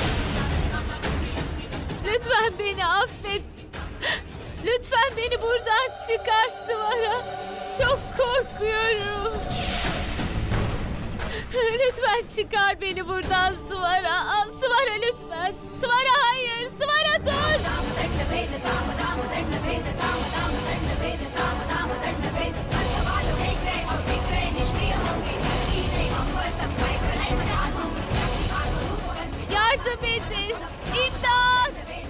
Lütfen beni affet. Lütfen beni buradan çıkar Svara. Çok korkuyorum. Lütfen çıkar beni buradan Svara. Svara lütfen. Svara hayır. Svara dur. Yardım edin. İmdat.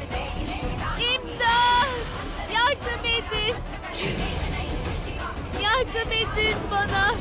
İmdat. Yardım edin. Yardım edin bana.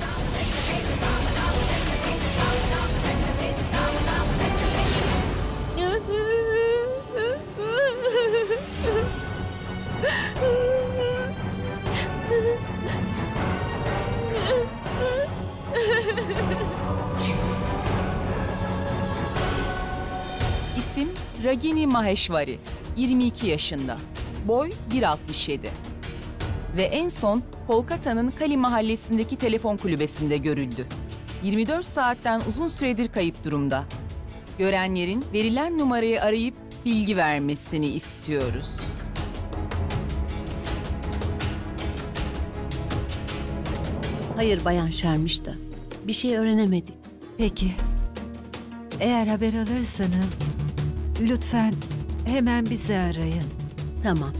İsim Ragini Maheshwari, 22 yaşında, boy 1.67 ve en son Kolkata'nın Kali mahallesindeki telefon kulübesinde görüldü. 24 saatten uzun süredir kayıp durumda. Görenlerin verilen numarayı arayıp bilgi vermesini istiyoruz. Hayır Bayan Şermişta. Bir şey öğrenemedik. Peki. Eğer haber alırsanız lütfen hemen bizi arayın. Tamam.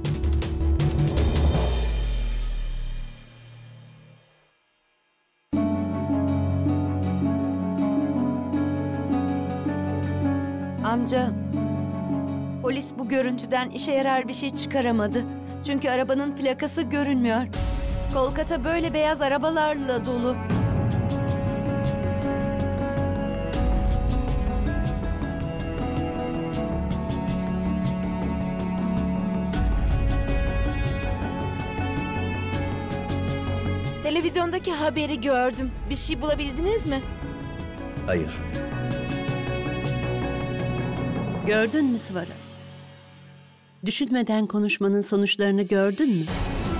Amca, polis bu görüntüden işe yarar bir şey çıkaramadı. Çünkü arabanın plakası görünmüyor. Kolkata böyle beyaz arabalarla dolu. Televizyondaki haberi gördüm. Bir şey bulabildiniz mi? Hayır. Gördün mü Svara? Düşünmeden konuşmanın sonuçlarını gördün mü?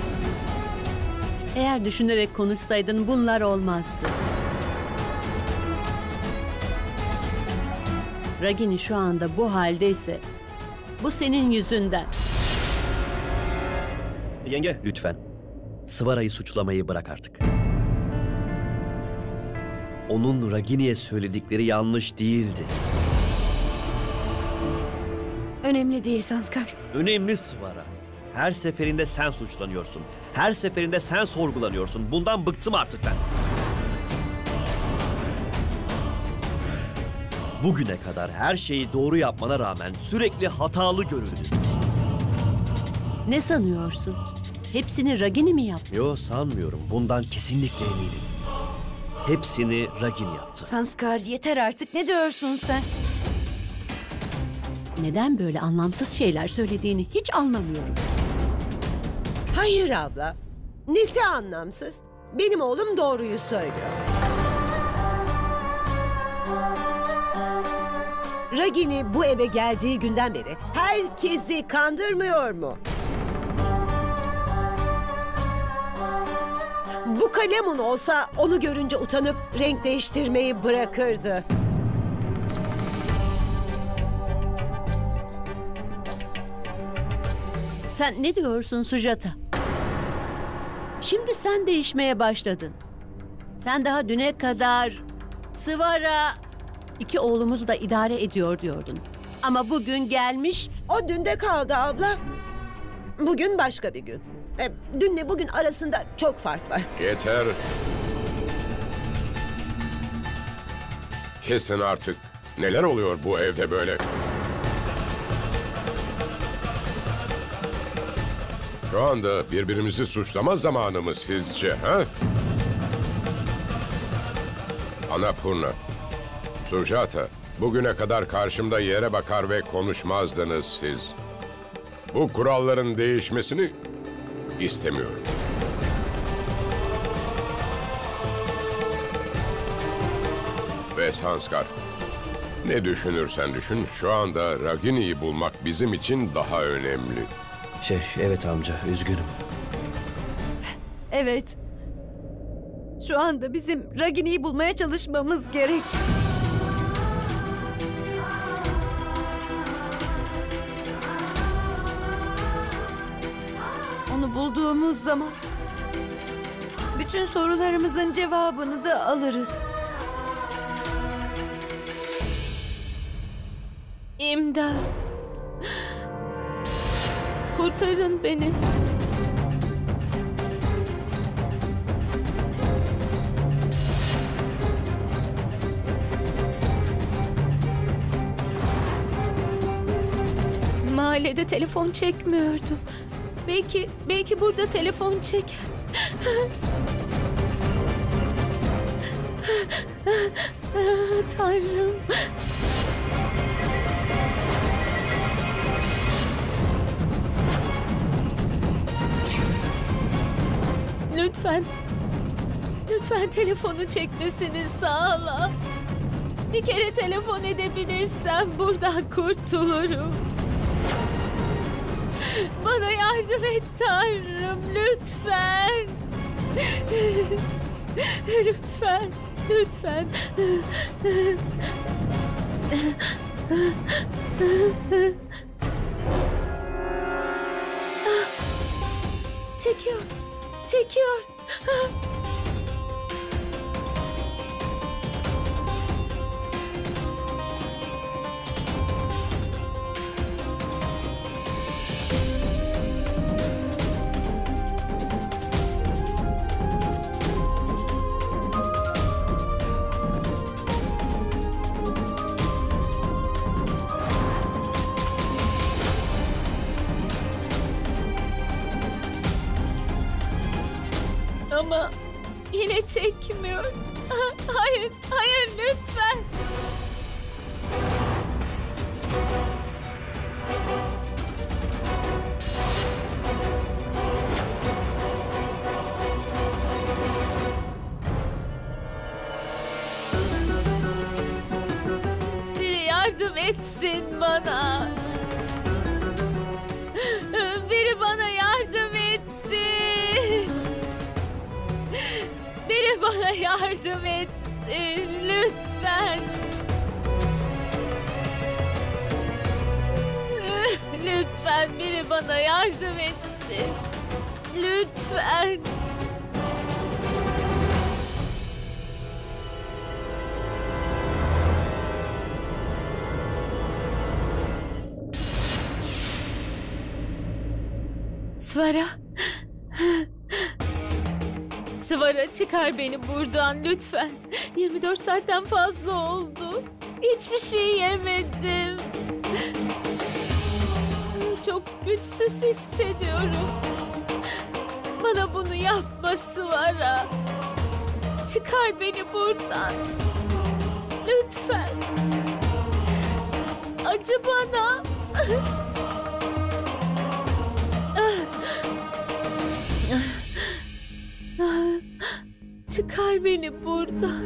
Eğer düşünerek konuşsaydın bunlar olmazdı. Ragini şu anda bu haldeyse bu senin yüzünden. Yenge lütfen. Svara'yı suçlamayı bırak artık. Onun Ragini'ye söyledikleri yanlış değildi. Önemli değil Sanskar. Önemli Svara. Her seferinde sen suçlanıyorsun. Her seferinde sen sorgulanıyorsun. Bundan bıktım artık ben. Bugüne kadar her şeyi doğru yapmana rağmen sürekli hatalı görüldü. Ne sanıyorsun? Hepsini Ragini mi yaptı? Yo, sanmıyorum. Bundan kesinlikle eminim. Hepsini Ragini yaptı. Sanskar yeter artık. Ne diyorsun sen? Neden böyle anlamsız şeyler söylediğini hiç anlamıyorum. Hayır abla. Nesi anlamsız? Benim oğlum doğruyu söylüyor. Ragini bu eve geldiği günden beri herkesi kandırmıyor mu? Bu Kalemun olsa onu görünce utanıp renk değiştirmeyi bırakırdı. Sen ne diyorsun Sujata? Şimdi sen değişmeye başladın. Sen daha düne kadar Svara 2 oğlumuzu da idare ediyor diyordun. Ama bugün gelmiş... O dünde kaldı abla. Bugün başka bir gün. Dünle bugün arasında çok fark var. Yeter. Kesin artık. Neler oluyor bu evde böyle? Şu anda birbirimizi suçlama zamanı mı sizce, ha? Annapurna, Sujata, bugüne kadar karşımda yere bakar ve konuşmazdınız siz. Bu kuralların değişmesini istemiyorum. Ve Sanskar, ne düşünürsen düşün, şu anda Ragini'yi bulmak bizim için daha önemli. Evet amca, üzgünüm. Evet. Şu anda bizim Ragini'yi bulmaya çalışmamız gerek. Onu bulduğumuz zaman bütün sorularımızın cevabını da alırız. İmdat! Kurtarın beni. Mahallede telefon çekmiyordu. Belki burada telefon çeker. Tanrım. Lütfen telefonu çekmesini sağla. Bir kere telefon edebilirsem buradan kurtulurum. Bana yardım et Tanrım, lütfen. Lütfen. Çekiyor. Ama yine çekmiyor. Hayır, hayır lütfen. Biri yardım etsin bana. Biri bana yardım etsin. Biri bana yardım etsin. Lütfen. Lütfen biri bana yardım etsin. Lütfen. Svara. Svara çıkar beni buradan lütfen. 24 saatten fazla oldu. Hiçbir şey yemedim. Çok güçsüz hissediyorum. Bana bunu yapma Svara. Çıkar beni buradan. Lütfen. Acı bana. Çıkar beni buradan.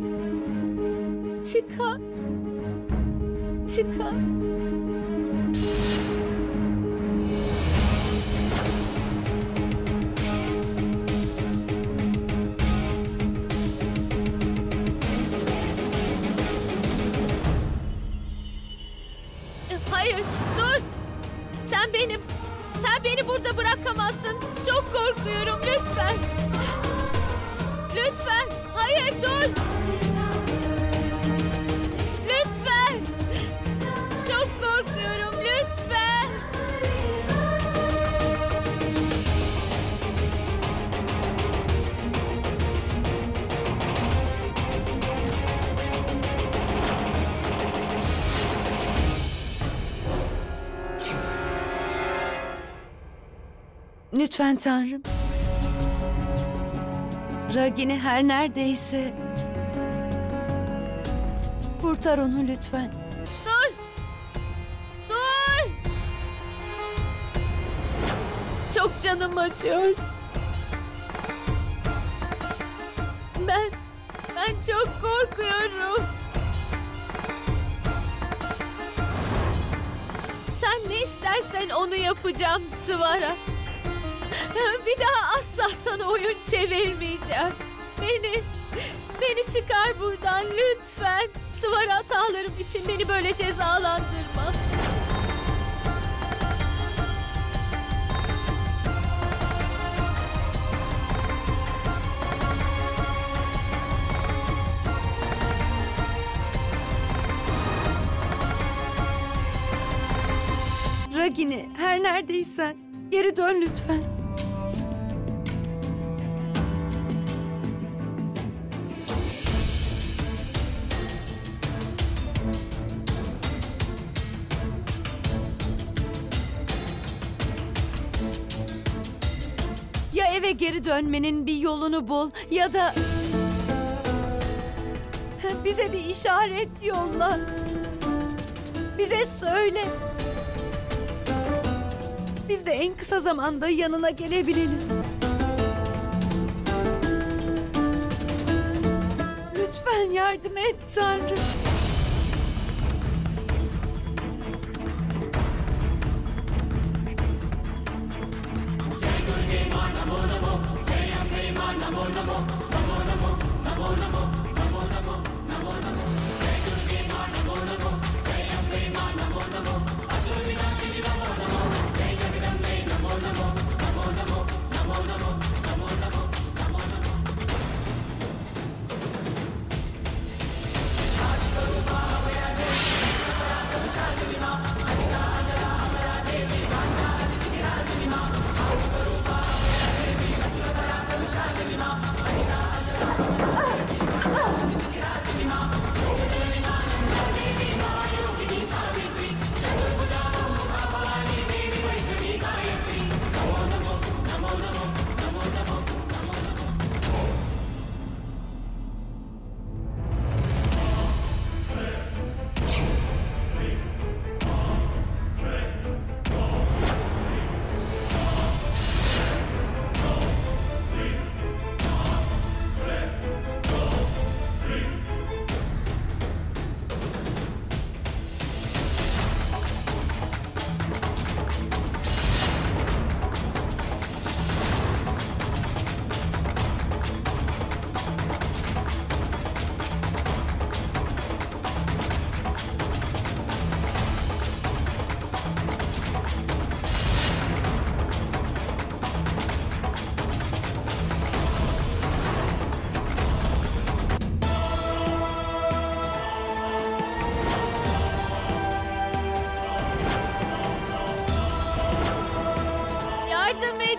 Çıkar. Çıkar. Hayır, dur. Sen beni burada bırakamazsın. Çok korkuyorum, lütfen. Lütfen, hayır dur. Lütfen. Çok korkuyorum, lütfen. Lütfen Tanrım. Ragini her neredeyse. Kurtar onu lütfen. Dur. Dur. Çok canım acıyor. Ben çok korkuyorum. Sen ne istersen onu yapacağım Svara. Bir daha asla sana oyun çevirmeyeceğim. Beni çıkar buradan lütfen. Svara, hatalarım için beni böyle cezalandırma. Ragini her neredeysen geri dön lütfen. Ya eve geri dönmenin bir yolunu bul ya da bize bir işaret yolla. Bize söyle. Biz de en kısa zamanda yanına gelebilelim. Lütfen yardım et Tanrım.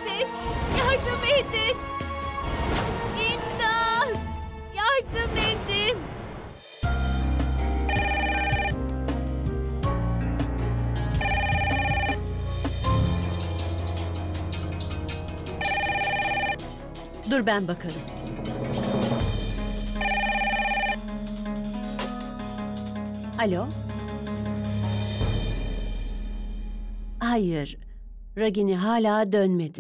edin! Yardım edin! İmdat! Yardım edin! Dur ben bakarım. Alo? Hayır. Ragini hala dönmedi.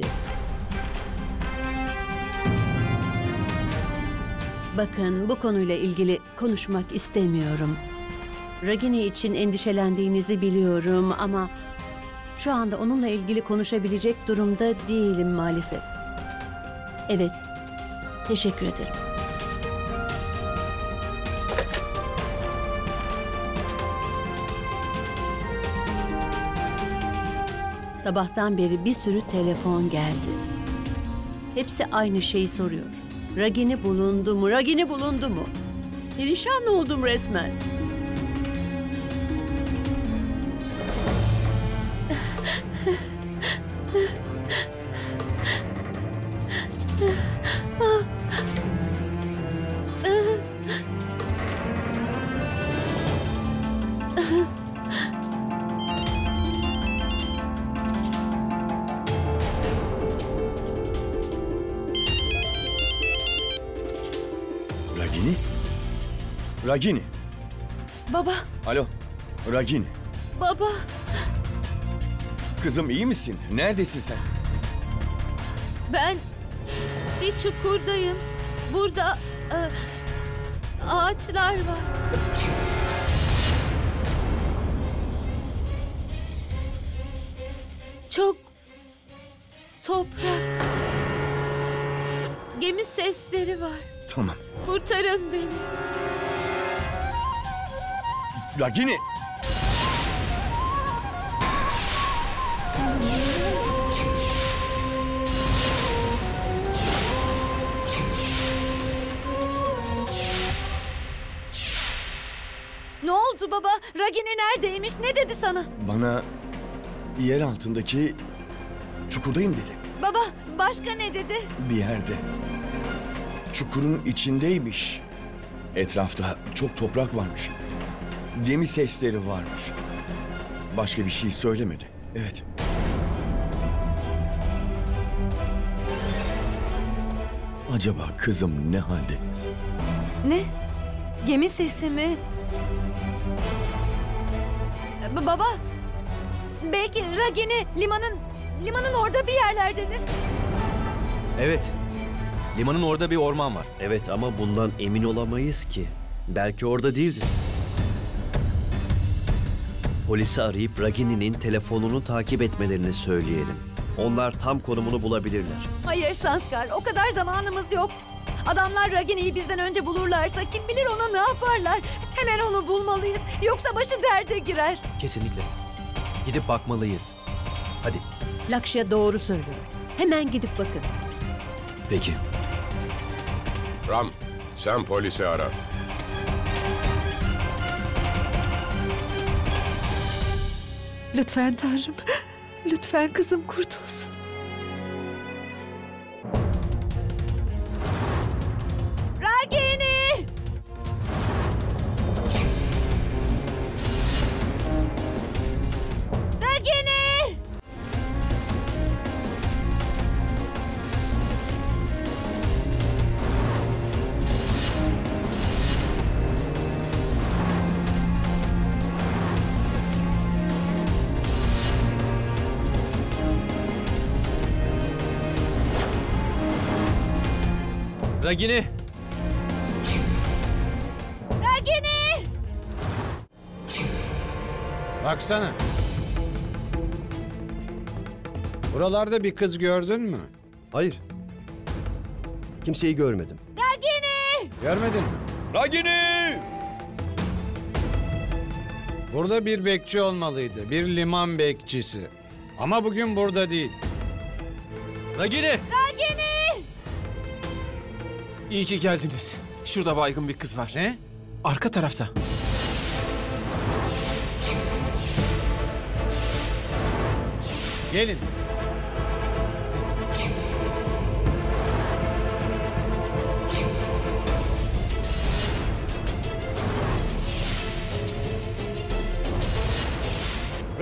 Bakın bu konuyla ilgili konuşmak istemiyorum. Ragini için endişelendiğinizi biliyorum ama şu anda onunla ilgili konuşabilecek durumda değilim maalesef. Evet. Teşekkür ederim. Sabahtan beri bir sürü telefon geldi. Hepsi aynı şeyi soruyor. Ragini bulundu mu? Ragini bulundu mu? Perişan oldum resmen. Ragini? Ragini. Baba, Alo. Ragini. baba. Kızım iyi misin? Neredesin sen? Ben bir çukurdayım. Burada ağaçlar var. Çok toprak. Gemi sesleri var. Tamam. Kurtarın beni. Ragini. Ne oldu baba? Ragini neredeymiş? Ne dedi sana? Bana yer altındaki çukurdayım dedi. Baba, başka ne dedi? Bir yerde. Çukurun içindeymiş. Etrafta çok toprak varmış. Gemi sesleri varmış. Başka bir şey söylemedi. Evet. Acaba kızım ne halde? Ne? Gemi sesi mi? Baba, belki Ragini limanın orada bir yerlerdedir. Evet. Limanın orada bir orman var. Evet ama bundan emin olamayız ki. Belki orada değildir. Polisi arayıp Ragini'nin telefonunu takip etmelerini söyleyelim. Onlar tam konumunu bulabilirler. Hayır Sanskar, o kadar zamanımız yok. Adamlar Ragini'yi bizden önce bulurlarsa kim bilir ona ne yaparlar. Hemen onu bulmalıyız. Yoksa başı derde girer. Kesinlikle. Gidip bakmalıyız. Hadi. Lakşya doğru söylüyor. Hemen gidip bakın. Peki. Ram, sen polisi ara. Lütfen Tanrım. Lütfen kızım kurtulsun. Ragini! Ragini! Ragini! Ragini! Baksana. Buralarda bir kız gördün mü? Hayır. Kimseyi görmedim. Ragini! Görmedin mi? Ragini! Burada bir bekçi olmalıydı. Bir liman bekçisi. Ama bugün burada değil. Ragini! Ragini! İyi ki geldiniz. Şurada baygın bir kız var. Ne? Arka tarafta. Gelin.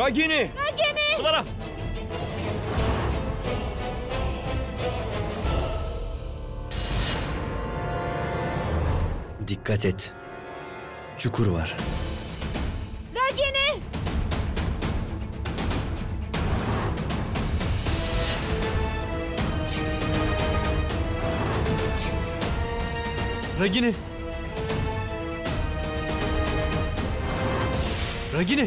Ragini! Ragini! Svara! Dikkat et. Çukur var. Ragini! Ragini! Ragini!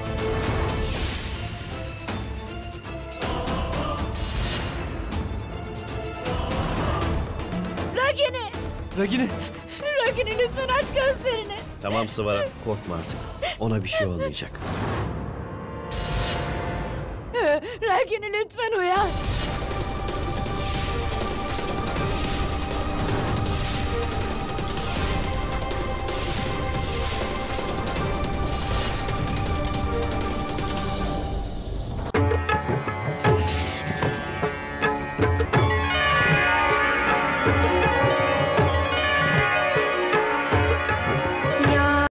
Ragini! Ragini! Ragini lütfen aç gözlerini. Tamam Svara, korkma artık. Ona bir şey olmayacak. Ragini lütfen uyan.